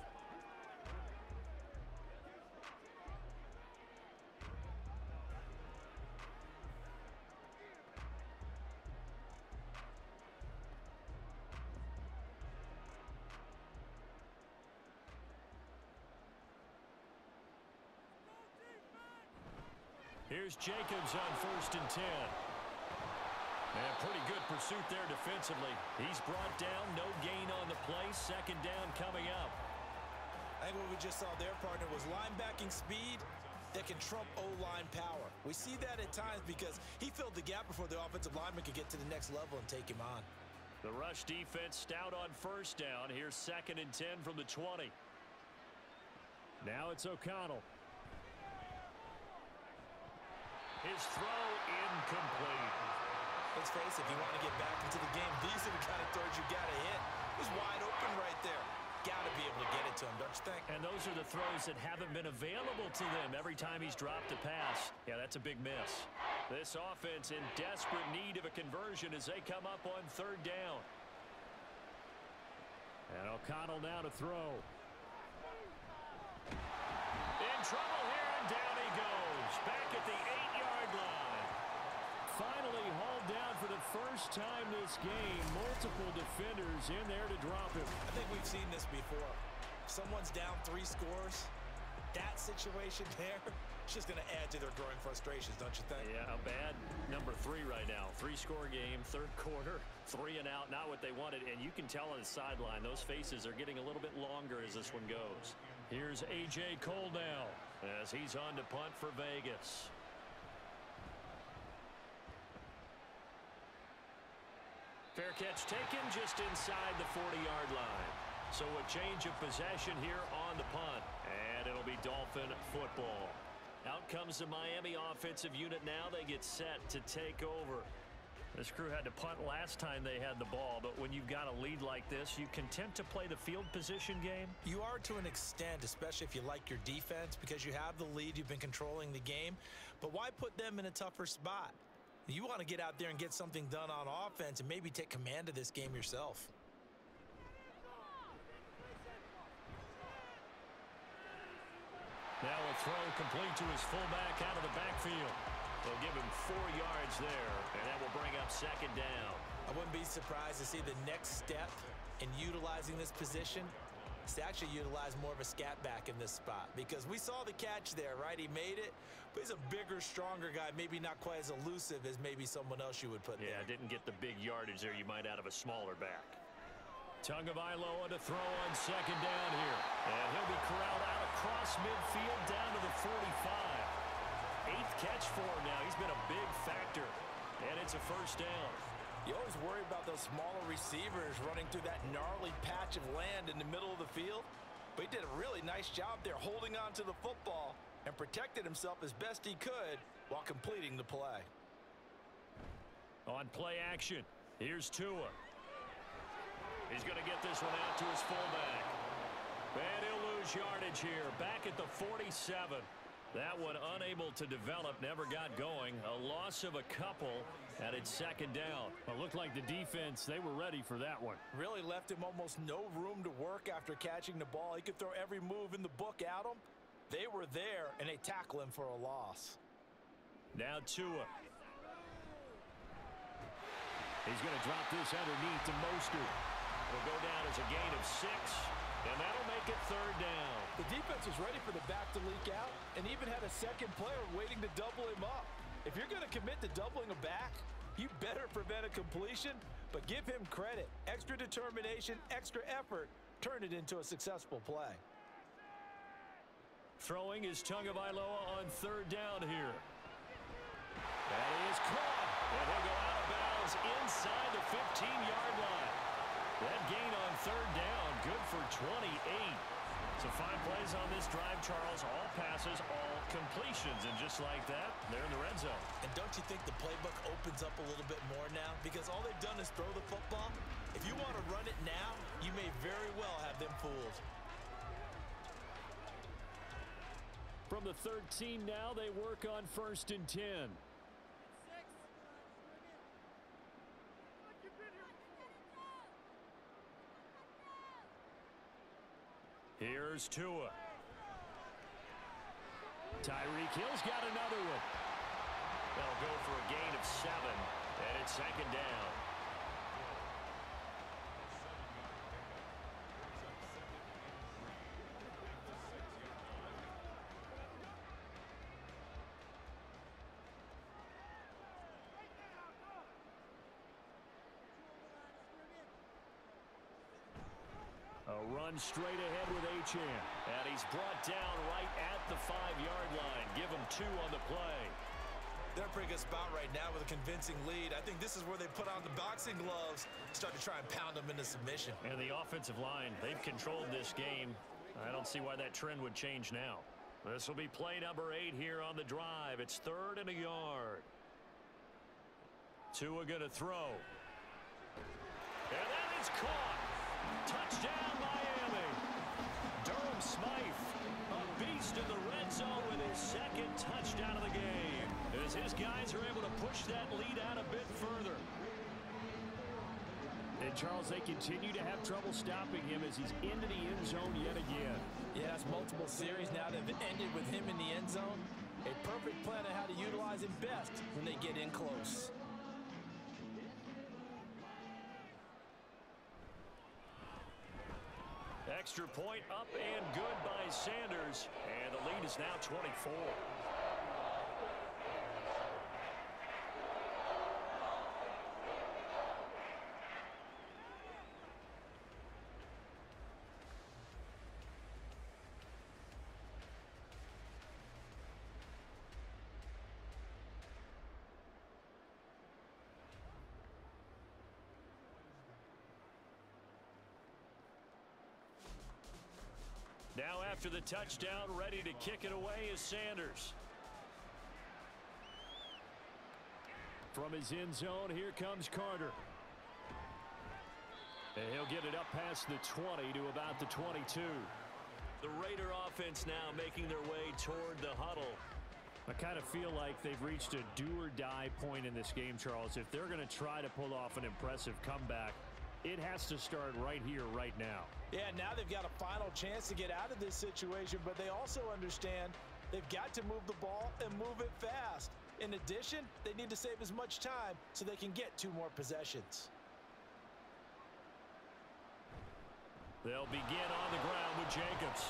Here's Jacobs on first and ten. And pretty good pursuit there defensively. He's brought down, no gain on the play. Second down coming up. I think what we just saw there, partner, was linebacking speed that can trump O-line power. We see that at times because he filled the gap before the offensive lineman could get to the next level and take him on. The rush defense stout on first down. Here's second and ten from the twenty. Now it's O'Connell. His throw incomplete. Let's face it, if you want to get back into the game, these are the kind of throws you got to hit. He's wide open right there. Got to be able to get it to him, don't you think? And those are the throws that haven't been available to them every time he's dropped a pass. Yeah, that's a big miss. This offense in desperate need of a conversion as they come up on third down. And O'Connell now to throw. In trouble here, and down he goes. Back at the eight-yard line. Finally hauled down for the first time this game. Multiple defenders in there to drop him. I think we've seen this before. Someone's down three scores. That situation there, it's just going to add to their growing frustrations, don't you think? Yeah, a bad number three right now. Three-score game, third quarter, three and out, not what they wanted. And you can tell on the sideline, those faces are getting a little bit longer as this one goes. Here's A J Cole now as he's on to punt for Vegas. Fair catch taken just inside the forty-yard line. So a change of possession here on the punt. And it'll be Dolphin football. Out comes the Miami offensive unit now. They get set to take over. This crew had to punt last time they had the ball, but when you've got a lead like this, you content to play the field position game? You are to an extent, especially if you like your defense, because you have the lead, you've been controlling the game. But why put them in a tougher spot? You want to get out there and get something done on offense and maybe take command of this game yourself. Now a throw complete to his fullback out of the backfield. They'll give him four yards there, and that will bring up second down. I wouldn't be surprised to see the next step in utilizing this position is to actually utilize more of a scat back in this spot, because we saw the catch there, right? He made it, but he's a bigger, stronger guy, maybe not quite as elusive as maybe someone else you would put yeah, there. Yeah, didn't get the big yardage there you might out of a smaller back. Tagovailoa to throw on second down here. And he'll be corralled out across midfield down to the forty-five. Eighth catch for him now. He's been a big factor. And it's a first down. You always worry about those smaller receivers running through that gnarly patch of land in the middle of the field. But he did a really nice job there holding on to the football and protected himself as best he could while completing the play. On play action, here's Tua. He's going to get this one out to his fullback. And he'll lose yardage here, back at the forty-seven. That one unable to develop, never got going. A loss of a couple, and it's second down. It looked like the defense, they were ready for that one. Really left him almost no room to work after catching the ball. He could throw every move in the book at him. They were there, and they tackle him for a loss. Now Tua. He's going to drop this underneath to Mostert. It'll go down as a gain of six, and that'll make it third down. The defense was ready for the back to leak out and even had a second player waiting to double him up. If you're going to commit to doubling a back, you better prevent a completion, but give him credit. Extra determination, extra effort, turn it into a successful play. Throwing is Tagovailoa on third down here. That is caught, and he'll go out of bounds inside the fifteen-yard line. That gain on third down, good for twenty-eight. So five plays on this drive, Charles. All passes, all completions. And just like that, they're in the red zone. And don't you think the playbook opens up a little bit more now? Because all they've done is throw the football. If you want to run it now, you may very well have them fooled. From the thirteen now, they work on first and ten. Here's Tua. Tyreek Hill's got another one. They'll go for a gain of seven, and it's second down. A run straight ahead with H M. And he's brought down right at the five-yard line. Give him two on the play. They're in a pretty good spot right now with a convincing lead. I think this is where they put on the boxing gloves, start to try and pound them into submission. And the offensive line, they've controlled this game. I don't see why that trend would change now. This will be play number eight here on the drive. It's third and a yard. Tua going to throw. And that is caught. Touchdown, Miami. Durham Smythe, a beast in the red zone with his second touchdown of the game. As his guys are able to push that lead out a bit further. And, Charles, they continue to have trouble stopping him as he's into the end zone yet again. Yeah, it's multiple series now that have ended with him in the end zone. A perfect plan on how to utilize him best when they get in close. Extra point up and good by Sanders. And the lead is now twenty-four. Now after the touchdown, ready to kick it away is Sanders. From his end zone, here comes Carter. And he'll get it up past the twenty to about the twenty-two. The Raider offense now making their way toward the huddle. I kind of feel like they've reached a do-or-die point in this game, Charles. If they're going to try to pull off an impressive comeback, it has to start right here, right now. Yeah, now they've got a final chance to get out of this situation, but they also understand they've got to move the ball and move it fast. In addition, they need to save as much time so they can get two more possessions. They'll begin on the ground with Jacobs.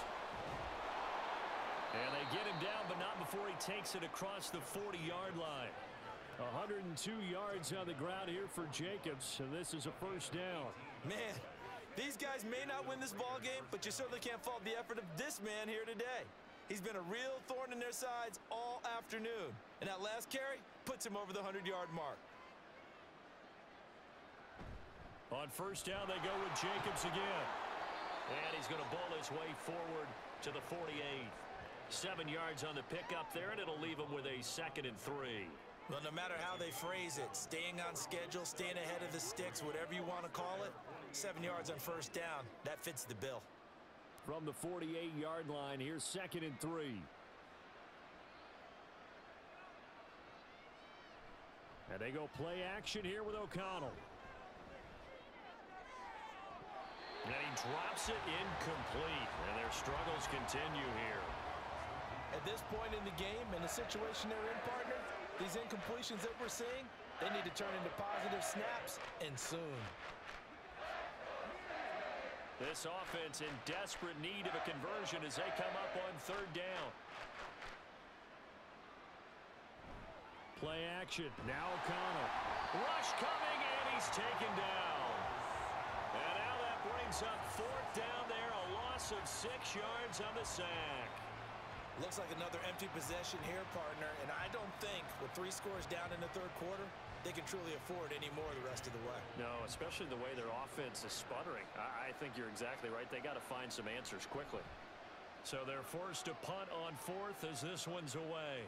And they get him down, but not before he takes it across the forty-yard line. one hundred two yards on the ground here for Jacobs, and this is a first down. Man, these guys may not win this ball game, but you certainly can't fault the effort of this man here today. He's been a real thorn in their sides all afternoon, and that last carry puts him over the hundred-yard mark. On first down, they go with Jacobs again. And he's going to bowl his way forward to the forty-eight. Seven yards on the pickup there, and it'll leave him with a second and three. Well, no matter how they phrase it, staying on schedule, staying ahead of the sticks, whatever you want to call it, seven yards on first down, that fits the bill. From the forty-eight yard line, here's second and three. And they go play action here with O'Connell. And he drops it incomplete. And their struggles continue here. At this point in the game, in the situation they're in, partner, these incompletions that we're seeing, they need to turn into positive snaps, and soon. This offense in desperate need of a conversion as they come up on third down. Play action. Now O'Connell. Rush coming, and he's taken down. And now that brings up fourth down there. A loss of six yards on the sack. Looks like another empty possession here, partner. And I don't think with three scores down in the third quarter, they can truly afford any more the rest of the way. No, especially the way their offense is sputtering. I, I think you're exactly right. They got to find some answers quickly. So they're forced to punt on fourth as this one's away.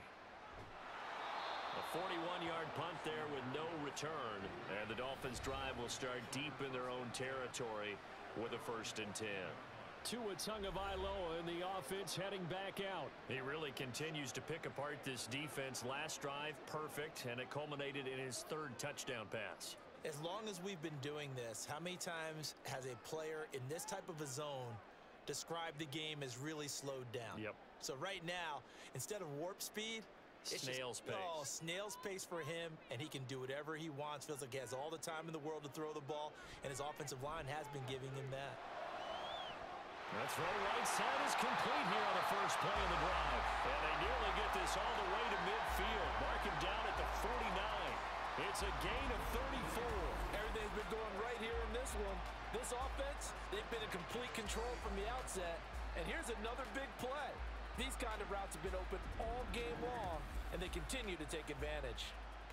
A forty-one yard punt there with no return. And the Dolphins drive will start deep in their own territory with a first and ten. Tua Tagovailoa in the offense heading back out. He really continues to pick apart this defense. Last drive, perfect, and it culminated in his third touchdown pass. As long as we've been doing this, how many times has a player in this type of a zone described the game as really slowed down? Yep. So right now, instead of warp speed, it's snail's just, pace. Oh, snail's pace for him, and he can do whatever he wants. Feels like he has all the time in the world to throw the ball, and his offensive line has been giving him that. That throw right side is complete here on the first play of the drive. And they nearly get this all the way to midfield. Mark him down at the forty-nine. It's a gain of thirty-four. Everything's been going right here in this one. This offense, they've been in complete control from the outset. And here's another big play. These kind of routes have been open all game long, and they continue to take advantage.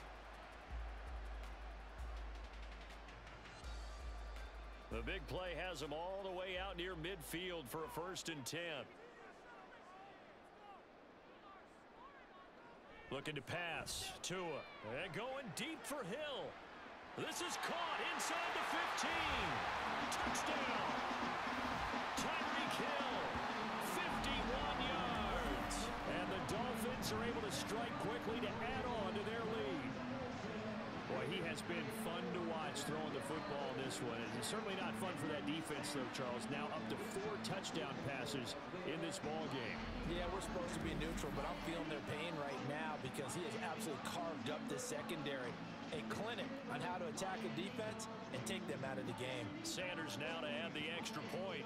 The big play has them all the way out near midfield for a first and ten. Looking to pass. Tua. And going deep for Hill. This is caught inside the fifteen. Touchdown. Tyreek Hill. fifty-one yards. And the Dolphins are able to strike quickly to add on to their lead. Boy, he has been fun to watch throwing the football in this one. It's certainly not fun for that defense, though, Charles. Now up to four touchdown passes in this ball game. Yeah, we're supposed to be neutral, but I'm feeling their pain right now because he has absolutely carved up this secondary. A clinic on how to attack a defense and take them out of the game. Sanders now to add the extra point.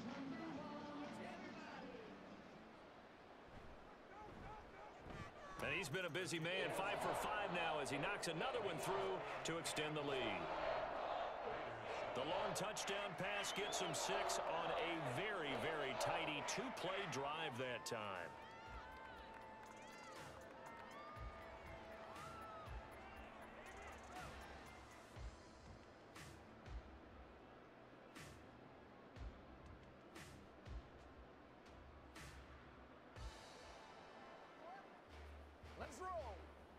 And he's been a busy man, five for five now as he knocks another one through to extend the lead. The long touchdown pass gets him six on a very, very tidy two-play drive that time. Let's roll.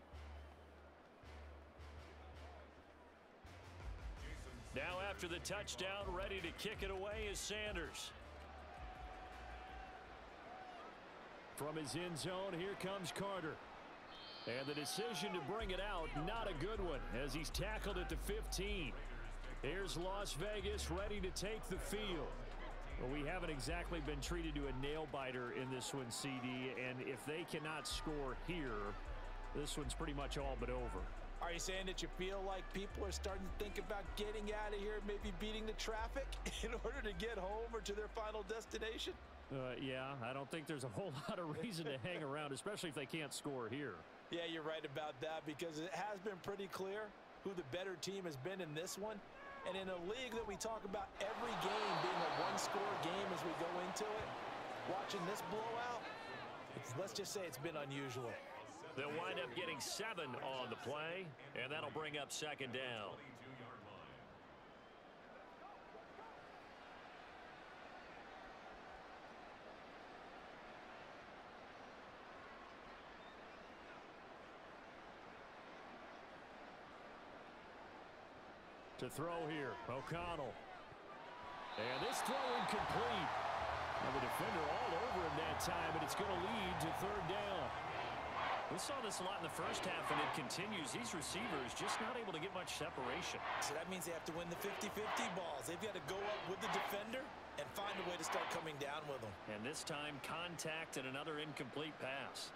Now after the touchdown, ready to kick it away is Sanders. From his end zone, here comes Carter. And the decision to bring it out, not a good one, as he's tackled at the fifteen. Here's Las Vegas ready to take the field. Well, we haven't exactly been treated to a nail-biter in this one, C D, and if they cannot score here, this one's pretty much all but over. Are you saying that you feel like people are starting to think about getting out of here, maybe beating the traffic in order to get home or to their final destination? Uh, yeah, I don't think there's a whole lot of reason to hang around, especially if they can't score here. Yeah, you're right about that because it has been pretty clear who the better team has been in this one. And in a league that we talk about every game being a one-score game as we go into it, watching this blowout, it's, let's just say it's been unusual. They'll wind up getting seven on the play, and that'll bring up second down. To throw here, O'Connell. And this throw incomplete. And the defender all over him that time, and it's going to lead to third down. We saw this a lot in the first half, and it continues. These receivers just not able to get much separation. So that means they have to win the fifty fifty balls. They've got to go up with the defender and find a way to start coming down with them. And this time, contact and another incomplete pass.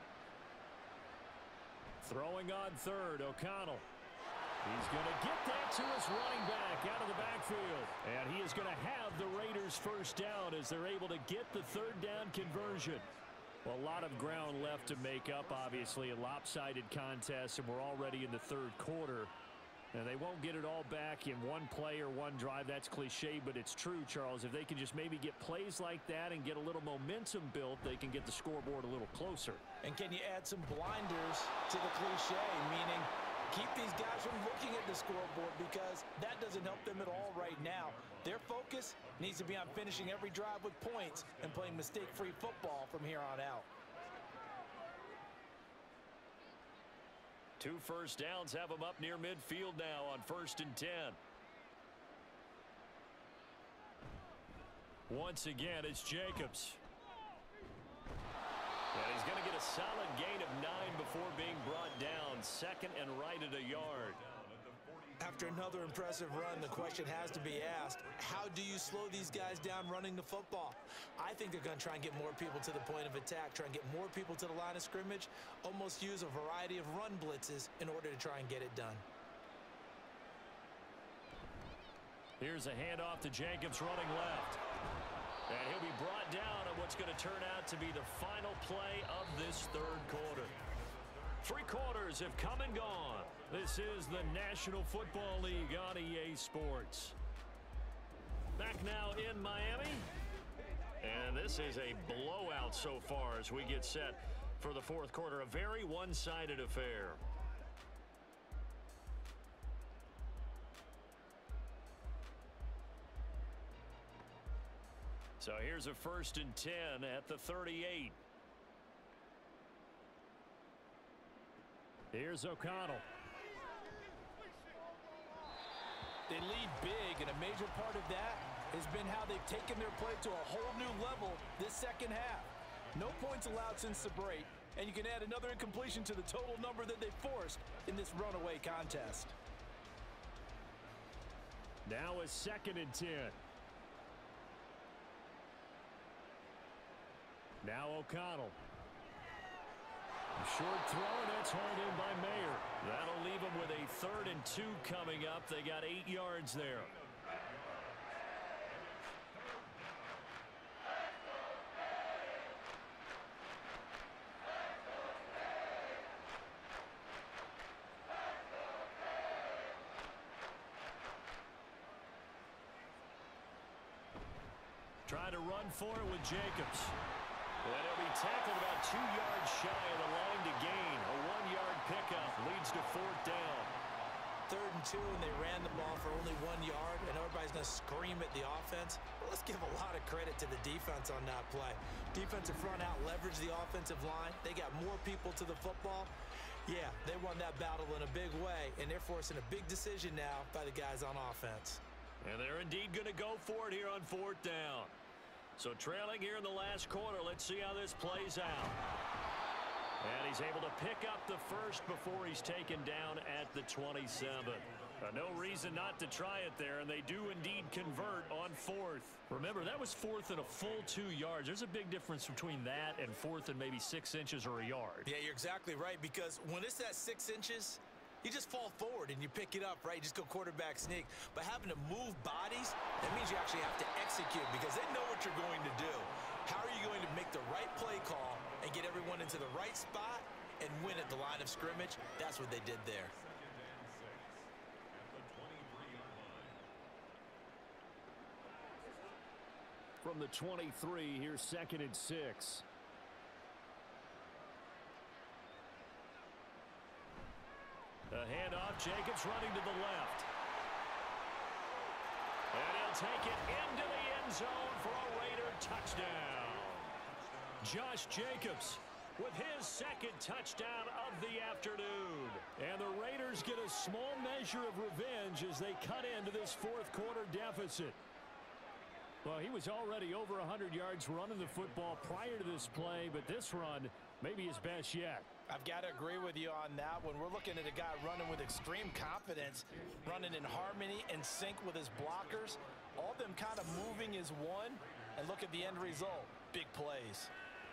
Throwing on third, O'Connell. He's going to get that to his running back out of the backfield. And he is going to have the Raiders first down as they're able to get the third down conversion. Well, a lot of ground left to make up, obviously. A lopsided contest, and we're already in the third quarter. And they won't get it all back in one play or one drive. That's cliche, but it's true, Charles. If they can just maybe get plays like that and get a little momentum built, they can get the scoreboard a little closer. And can you add some blinders to the cliche, meaning keep these guys from looking at the scoreboard, because that doesn't help them at all right now. Their focus needs to be on finishing every drive with points and playing mistake-free football from here on out. Two first downs have them up near midfield now on first and ten. Once again, it's Jacobs. And he's going to get a solid gain of nine before being brought down. Second and right at a yard. After another impressive run, the question has to be asked, how do you slow these guys down running the football? I think they're going to try and get more people to the point of attack, try and get more people to the line of scrimmage, almost use a variety of run blitzes in order to try and get it done. Here's a handoff to Jacobs running left. And he'll be brought down on what's going to turn out to be the final play of this third quarter. Three quarters have come and gone. This is the National Football League on E A Sports. Back now in Miami. And this is a blowout so far as we get set for the fourth quarter. A very one-sided affair. So here's a first and ten at the thirty-eight. Here's O'Connell. They lead big, and a major part of that has been how they've taken their play to a whole new level this second half. No points allowed since the break, and you can add another incompletion to the total number that they forced in this runaway contest. Now a second and ten. Now O'Connell. A short throw, and that's hauled in by Mayer. That'll leave them with a third and two coming up. They got eight yards there. Trying to run for it with Jacobs. And he'll be tackled about two yards shy of the line to gain. A one-yard pickup leads to fourth down. Third and two, and they ran the ball for only one yard, and everybody's going to scream at the offense. Well, let's give a lot of credit to the defense on that play. Defensive front out leveraged the offensive line. They got more people to the football. Yeah, they won that battle in a big way, and they're forcing a big decision now by the guys on offense. And they're indeed going to go for it here on fourth down. So trailing here in the last quarter, let's see how this plays out. And he's able to pick up the first before he's taken down at the twenty-seven. Uh, no reason not to try it there, and they do indeed convert on fourth. Remember, that was fourth and a full two yards. There's a big difference between that and fourth and maybe six inches or a yard. Yeah, you're exactly right, because when it's that six inches, you just fall forward and you pick it up, right? You just go quarterback sneak. But having to move bodies, that means you actually have to execute, because they know what you're going to do. How are you going to make the right play call and get everyone into the right spot and win at the line of scrimmage? That's what they did there. From the twenty-three, here's second and six. A handoff, Jacobs running to the left. And he'll take it into the end zone for a Raider touchdown. Josh Jacobs with his second touchdown of the afternoon. And the Raiders Raiders get a small measure of revenge as they cut into this fourth quarter deficit. Well, he was already over one hundred yards running the football prior to this play, but this run may be his best yet. I've got to agree with you on that one. We're looking at a guy running with extreme confidence, running in harmony and sync with his blockers. All of them kind of moving as one, and look at the end result. Big plays.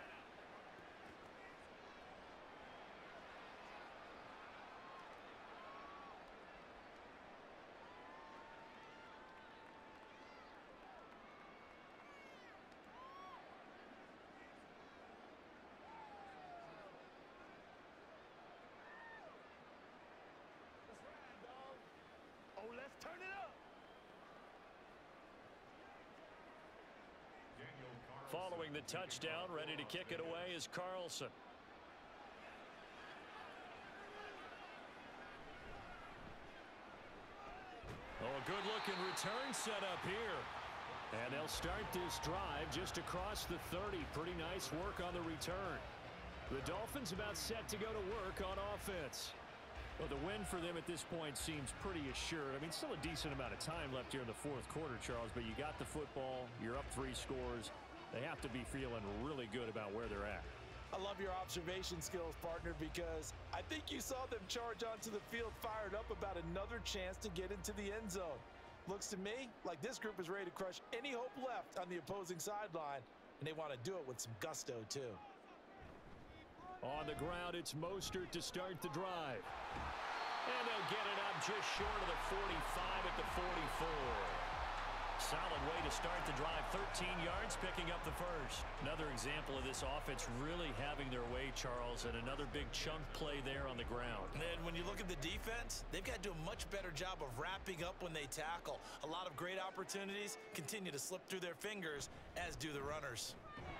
Following the touchdown, ready to kick it away is Carlson. Oh, a good-looking return set up here. And they'll start this drive just across the thirty. Pretty nice work on the return. The Dolphins about set to go to work on offense. Well, the win for them at this point seems pretty assured. I mean, still a decent amount of time left here in the fourth quarter, Charles, but you got the football, you're up three scores. They have to be feeling really good about where they're at. I love your observation skills, partner, because I think you saw them charge onto the field fired up about another chance to get into the end zone. Looks to me like this group is ready to crush any hope left on the opposing sideline, and they want to do it with some gusto, too. On the ground, it's Mostert to start the drive. And they'll get it up just short of the forty-five at the forty-four. Solid way to start the drive. thirteen yards, picking up the first. Another example of this offense really having their way, Charles, and another big chunk play there on the ground. And when you look at the defense, they've got to do a much better job of wrapping up when they tackle. A lot of great opportunities continue to slip through their fingers, as do the runners.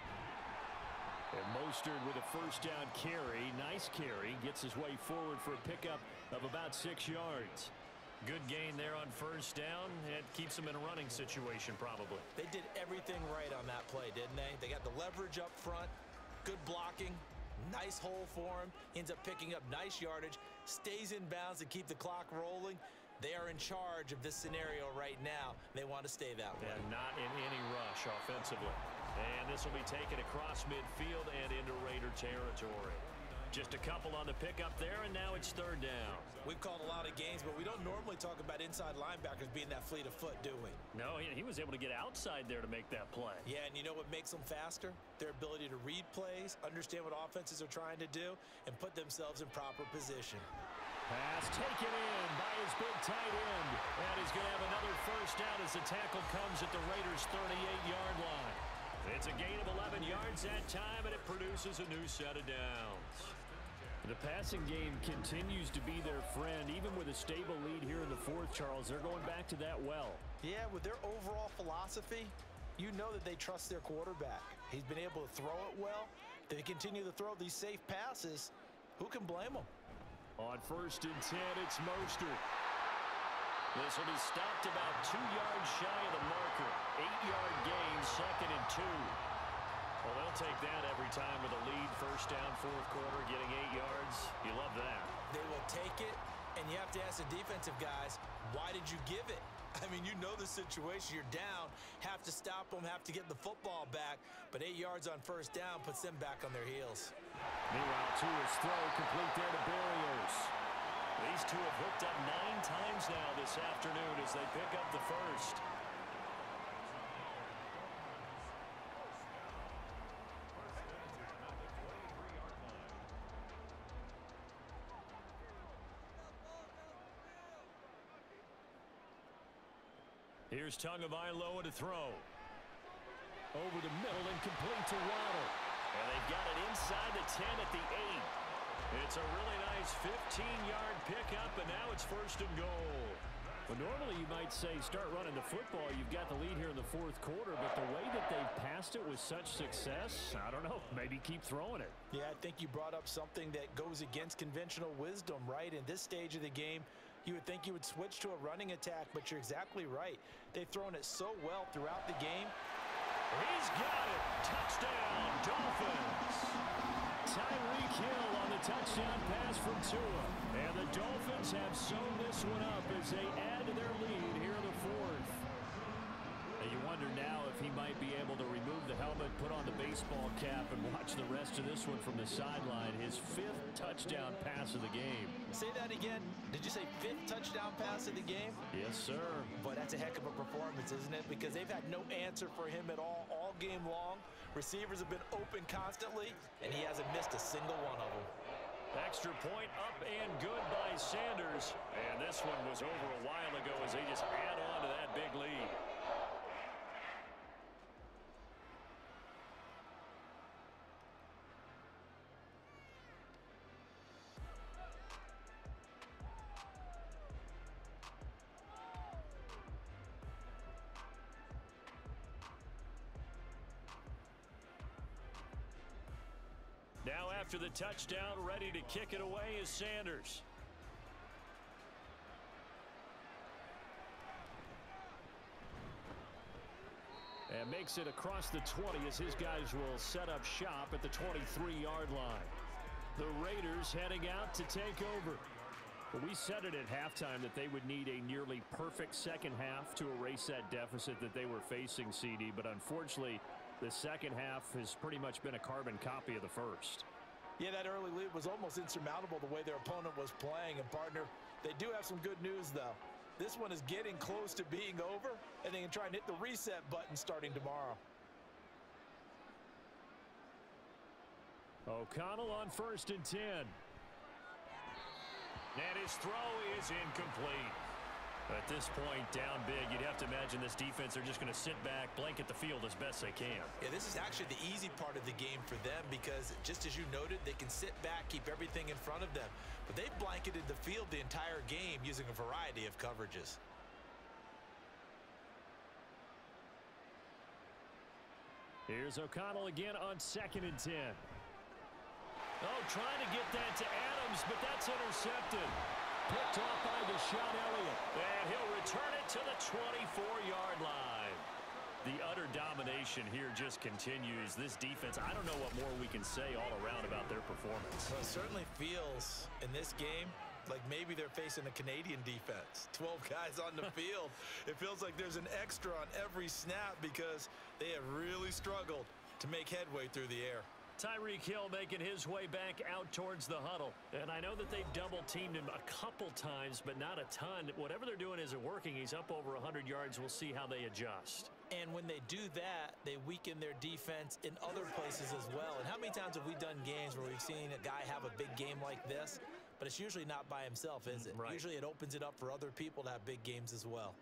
And Mostert with a first down carry. Nice carry. Gets his way forward for a pickup of about six yards. Good gain there on first down. It keeps them in a running situation, probably. They did everything right on that play, didn't they? They got the leverage up front, good blocking, nice hole for him. Ends up picking up nice yardage, stays in bounds to keep the clock rolling. They are in charge of this scenario right now. They want to stay that way. And not in any rush offensively. And this will be taken across midfield and into Raider territory. Just a couple on the pickup there, and now it's third down. We've called a lot of games, but we don't normally talk about inside linebackers being that fleet of foot, do we? No, he, he was able to get outside there to make that play. Yeah, and you know what makes them faster? Their ability to read plays, understand what offenses are trying to do, and put themselves in proper position. Pass taken in by his big tight end. And he's going to have another first down as the tackle comes at the Raiders' thirty-eight yard line. It's a gain of eleven yards that time, and it produces a new set of downs. The passing game continues to be their friend. Even with a stable lead here in the fourth, Charles, they're going back to that well. Yeah, with their overall philosophy, you know that they trust their quarterback. He's been able to throw it well. They continue to throw these safe passes. Who can blame them? On first and ten, it's Mostert. This will be stopped about two yards shy of the marker. Eight-yard gain, second and two. Well, they'll take that every time with a lead. First down, fourth quarter, getting eight yards. You love that. They will take it, and you have to ask the defensive guys, why did you give it? I mean, you know the situation. You're down, have to stop them, have to get the football back. But eight yards on first down puts them back on their heels. Meanwhile, Tua's throw complete there to Berrios. These two have hooked up nine times now this afternoon as they pick up the first. Here's Tagovailoa to throw. Over the middle and complete to Waddle. And they've got it inside the ten at the eight. It's a really nice fifteen yard pickup, and now it's first and goal. Well, normally you might say start running the football. You've got the lead here in the fourth quarter, but the way that they've passed it with such success, I don't know, maybe keep throwing it. Yeah, I think you brought up something that goes against conventional wisdom, right? In this stage of the game, you would think you would switch to a running attack, but you're exactly right. They've thrown it so well throughout the game. He's got it. Touchdown, Dolphins. Tyreek Hill on the touchdown pass from Tua. And the Dolphins Dolphins have sewn this one up as they add to their lead here in the fourth. And you wonder now if he might be able to remove the helmet, put on the baseball cap, and watch the rest of this one from the sideline. His fifth touchdown pass of the game. Say that again. Did you say fifth touchdown pass of the game? Yes, sir. Boy, that's a heck of a performance, isn't it? Because they've had no answer for him at all, all game long. Receivers have been open constantly, and he hasn't missed a single one of them. Extra point up and good by Sanders. And this one was over a while ago as they just add on to that big lead. Now after the touchdown, ready to kick it away is Sanders. And makes it across the twenty as his guys will set up shop at the twenty-three yard line. The Raiders heading out to take over. Well, we said it at halftime that they would need a nearly perfect second half to erase that deficit that they were facing, C D, but unfortunately, the second half has pretty much been a carbon copy of the first. Yeah, that early lead was almost insurmountable the way their opponent was playing. And, partner, they do have some good news, though. This one is getting close to being over, and they can try and hit the reset button starting tomorrow. O'Connell on first and ten. And his throw is incomplete. At this point, down big, you'd have to imagine this defense are just going to sit back, blanket the field as best they can. Yeah, this is actually the easy part of the game for them because, just as you noted, they can sit back, keep everything in front of them. But they've blanketed the field the entire game using a variety of coverages. Here's O'Connell again on second and ten. Oh, trying to get that to Adams, but that's intercepted. Picked off by Deshaun Elliott. And he'll return it to the twenty-four yard line. The utter domination here just continues. This defense, I don't know what more we can say all around about their performance. Well, it certainly feels in this game like maybe they're facing a Canadian defense. twelve guys on the field. It feels like there's an extra on every snap because they have really struggled to make headway through the air. Tyreek Hill making his way back out towards the huddle. And I know that they've double-teamed him a couple times, but not a ton. Whatever they're doing isn't working. He's up over one hundred yards. We'll see how they adjust. And when they do that, they weaken their defense in other places as well. And how many times have we done games where we've seen a guy have a big game like this, but it's usually not by himself, is it? Right. Usually it opens it up for other people to have big games as well.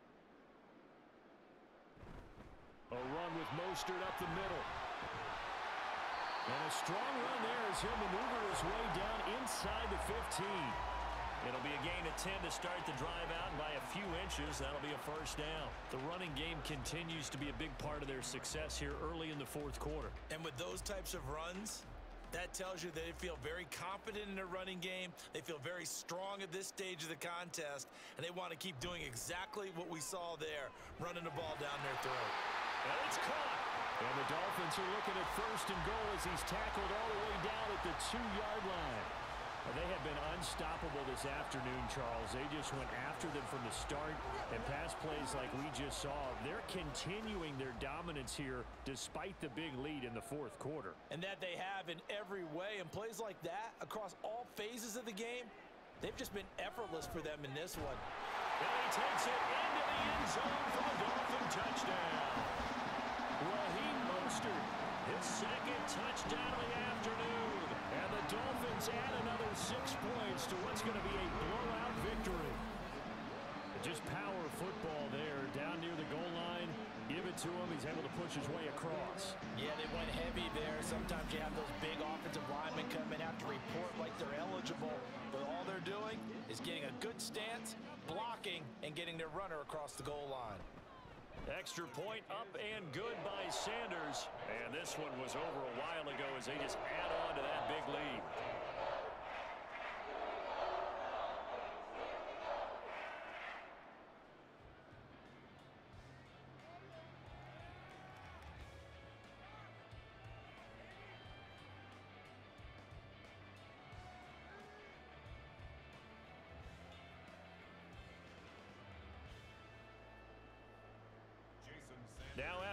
A run with Mostert up the middle. And a strong run there as he'll maneuver his way down inside the fifteen. It'll be a gain of ten to start the drive out, and by a few inches, that'll be a first down. The running game continues to be a big part of their success here early in the fourth quarter. And with those types of runs, that tells you that they feel very confident in their running game. They feel very strong at this stage of the contest, and they want to keep doing exactly what we saw there, running the ball down their throat. And it's caught. And the Dolphins are looking at first and goal as he's tackled all the way down at the two yard line. They have been unstoppable this afternoon, Charles. They just went after them from the start, and pass plays like we just saw. They're continuing their dominance here despite the big lead in the fourth quarter. And that they have in every way. And plays like that across all phases of the game, they've just been effortless for them in this one. And he takes it into the end zone for the Dolphin touchdown. Raheem Mostert, his second touchdown of the afternoon. And the Dolphins add another six points to what's going to be a blowout victory. Just power football there down near the goal line. Give it to him. He's able to push his way across. Yeah, they went heavy there. Sometimes you have those big offensive linemen come in, have to report like they're eligible. But all they're doing is getting a good stance, blocking, and getting their runner across the goal line. Extra point up and good by Sanders. And this one was over a while ago as they just add on to that big lead.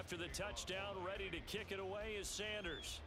After the touchdown, ready to kick it away is Sanders.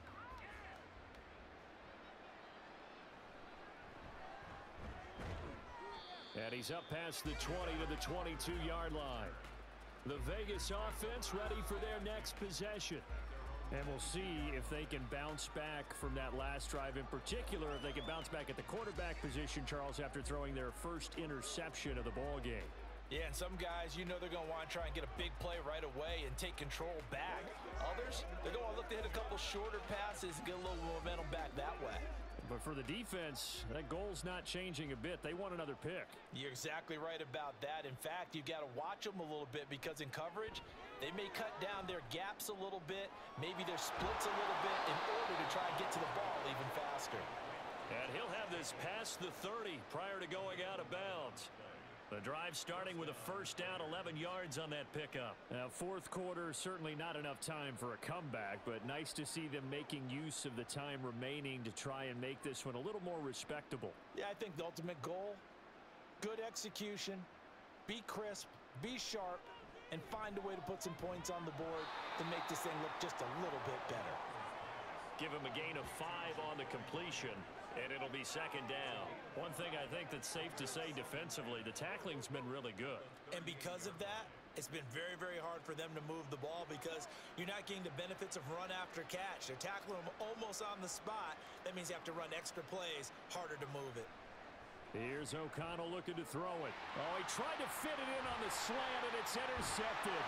And he's up past the twenty to the twenty-two yard line. The Vegas offense ready for their next possession. And we'll see if they can bounce back from that last drive in particular, if they can bounce back at the quarterback position, Charles, after throwing their first interception of the ball game. Yeah, and some guys, you know they're going to want to try and get a big play right away and take control back. Others, they're going to look to hit a couple shorter passes and get a little momentum back that way. But for the defense, that goal's not changing a bit. They want another pick. You're exactly right about that. In fact, you've got to watch them a little bit because in coverage, they may cut down their gaps a little bit, maybe their splits a little bit in order to try and get to the ball even faster. And he'll have this past the thirty prior to going out of bounds. The drive starting with a first down, eleven yards on that pickup. Now, fourth quarter, certainly not enough time for a comeback, but nice to see them making use of the time remaining to try and make this one a little more respectable. Yeah, I think the ultimate goal, good execution, be crisp, be sharp, and find a way to put some points on the board to make this thing look just a little bit better. Give him a gain of five on the completion, and it'll be second down. One thing I think that's safe to say defensively, the tackling's been really good. And because of that, it's been very, very hard for them to move the ball because you're not getting the benefits of run after catch. They're tackling them almost on the spot. That means you have to run extra plays, harder to move it. Here's O'Connell looking to throw it. Oh, he tried to fit it in on the slant, and it's intercepted.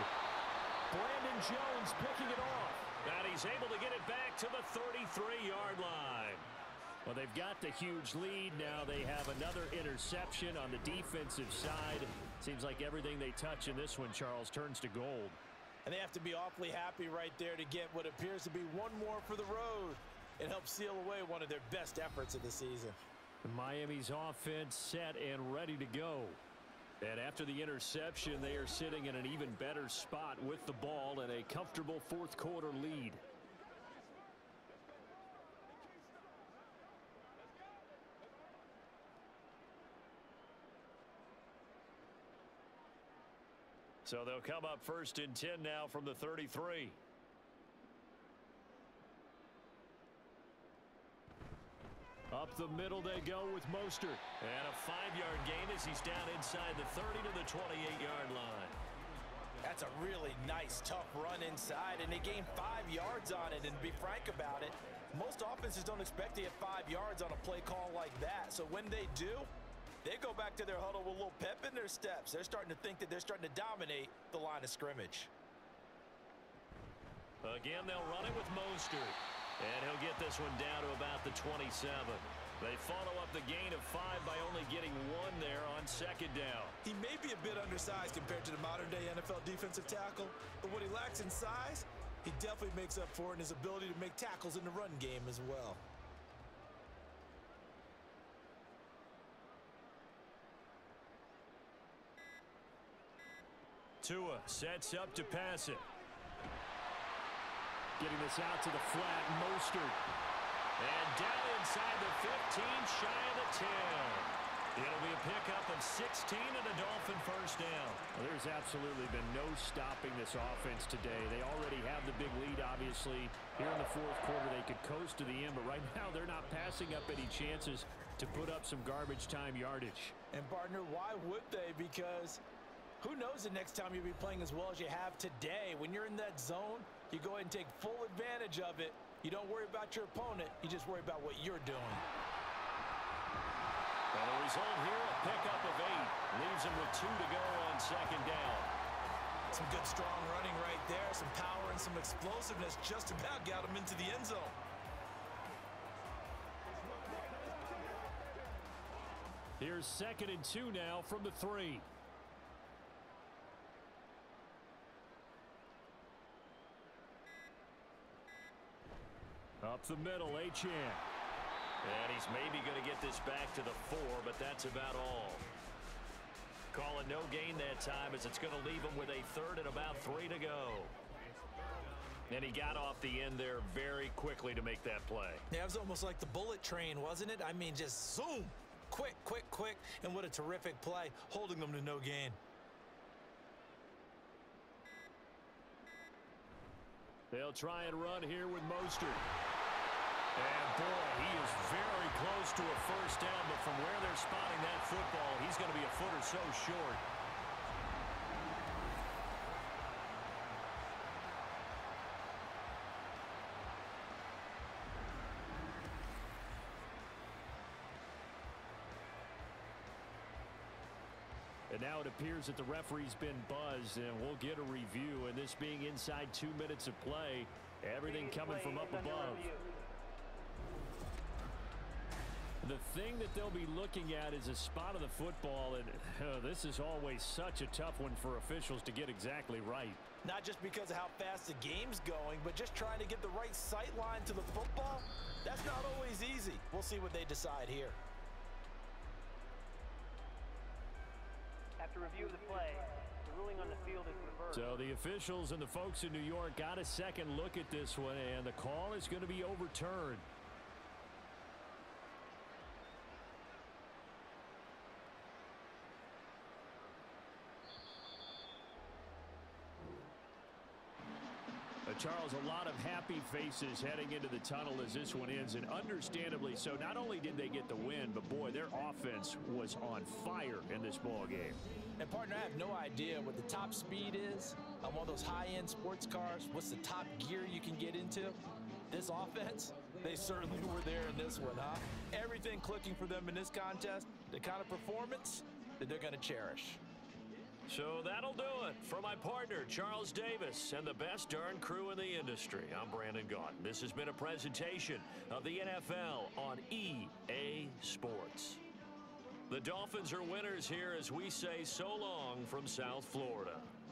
Brandon Jones picking it off. And he's able to get it back to the thirty-three yard line. Well, they've got the huge lead. Now they have another interception on the defensive side. Seems like everything they touch in this one, Charles, turns to gold. And they have to be awfully happy right there to get what appears to be one more for the road. It helps seal away one of their best efforts of the season. Miami's offense set and ready to go. And after the interception, they are sitting in an even better spot with the ball and a comfortable fourth quarter lead. So they'll come up first and ten now from the thirty-three. Up the middle they go with Mostert. And a five yard gain as he's down inside the thirty to the twenty-eight yard line. That's a really nice, tough run inside, and they gained five yards on it. And to be frank about it, most offenses don't expect to get five yards on a play call like that. So when they do, they go back to their huddle with a little pep in their steps. They're starting to think that they're starting to dominate the line of scrimmage. Again, they'll run it with Mostert. And he'll get this one down to about the twenty-seven. They follow up the gain of five by only getting one there on second down. He may be a bit undersized compared to the modern-day N F L defensive tackle, but what he lacks in size, he definitely makes up for it in his ability to make tackles in the run game as well. Tua sets up to pass it. Getting this out to the flat, Mostert. And down inside the fifteen, shy of the ten. It'll be a pickup of sixteen and a Dolphin first down. Well, there's absolutely been no stopping this offense today. They already have the big lead, obviously. Here in the fourth quarter, they could coast to the end, but right now they're not passing up any chances to put up some garbage time yardage. And, partner, why would they? Because who knows the next time you'll be playing as well as you have today. When you're in that zone, you go ahead and take full advantage of it. You don't worry about your opponent. You just worry about what you're doing. And the result here, a pickup of eight. Leaves him with two to go on second down. Some good, strong running right there. Some power and some explosiveness just about got him into the end zone. Here's second and two now from the three. Up the middle, Achane. And he's maybe going to get this back to the four, but that's about all. Call it no gain that time as it's going to leave him with a third and about three to go. And he got off the end there very quickly to make that play. Yeah, it was almost like the bullet train, wasn't it? I mean, just zoom. Quick, quick, quick. And what a terrific play, holding them to no gain. They'll try and run here with Mostert. And, boy, he is very close to a first down, but from where they're spotting that football, he's going to be a foot or so short. And now it appears that the referee's been buzzed, and we'll get a review. And this being inside two minutes of play, everything coming from up above. The thing that they'll be looking at is a spot of the football, and uh, this is always such a tough one for officials to get exactly right. Not just because of how fast the game's going, but just trying to get the right sight line to the football. That's not always easy. We'll see what they decide here. After review of the play, the ruling on the field is reversed. So the officials and the folks in New York got a second look at this one, and the call is going to be overturned. Charles, a lot of happy faces heading into the tunnel as this one ends, and understandably so. Not only did they get the win, but boy, their offense was on fire in this ball game. And partner, I have no idea what the top speed is on one of those high-end sports cars. What's the top gear you can get into? This offense, they certainly were there in this one, huh? Everything clicking for them in this contest, the kind of performance that they're going to cherish. So that'll do it for my partner, Charles Davis, and the best darn crew in the industry. I'm Brandon Gaudin. This has been a presentation of the N F L on E A Sports. The Dolphins are winners here as we say so long from South Florida.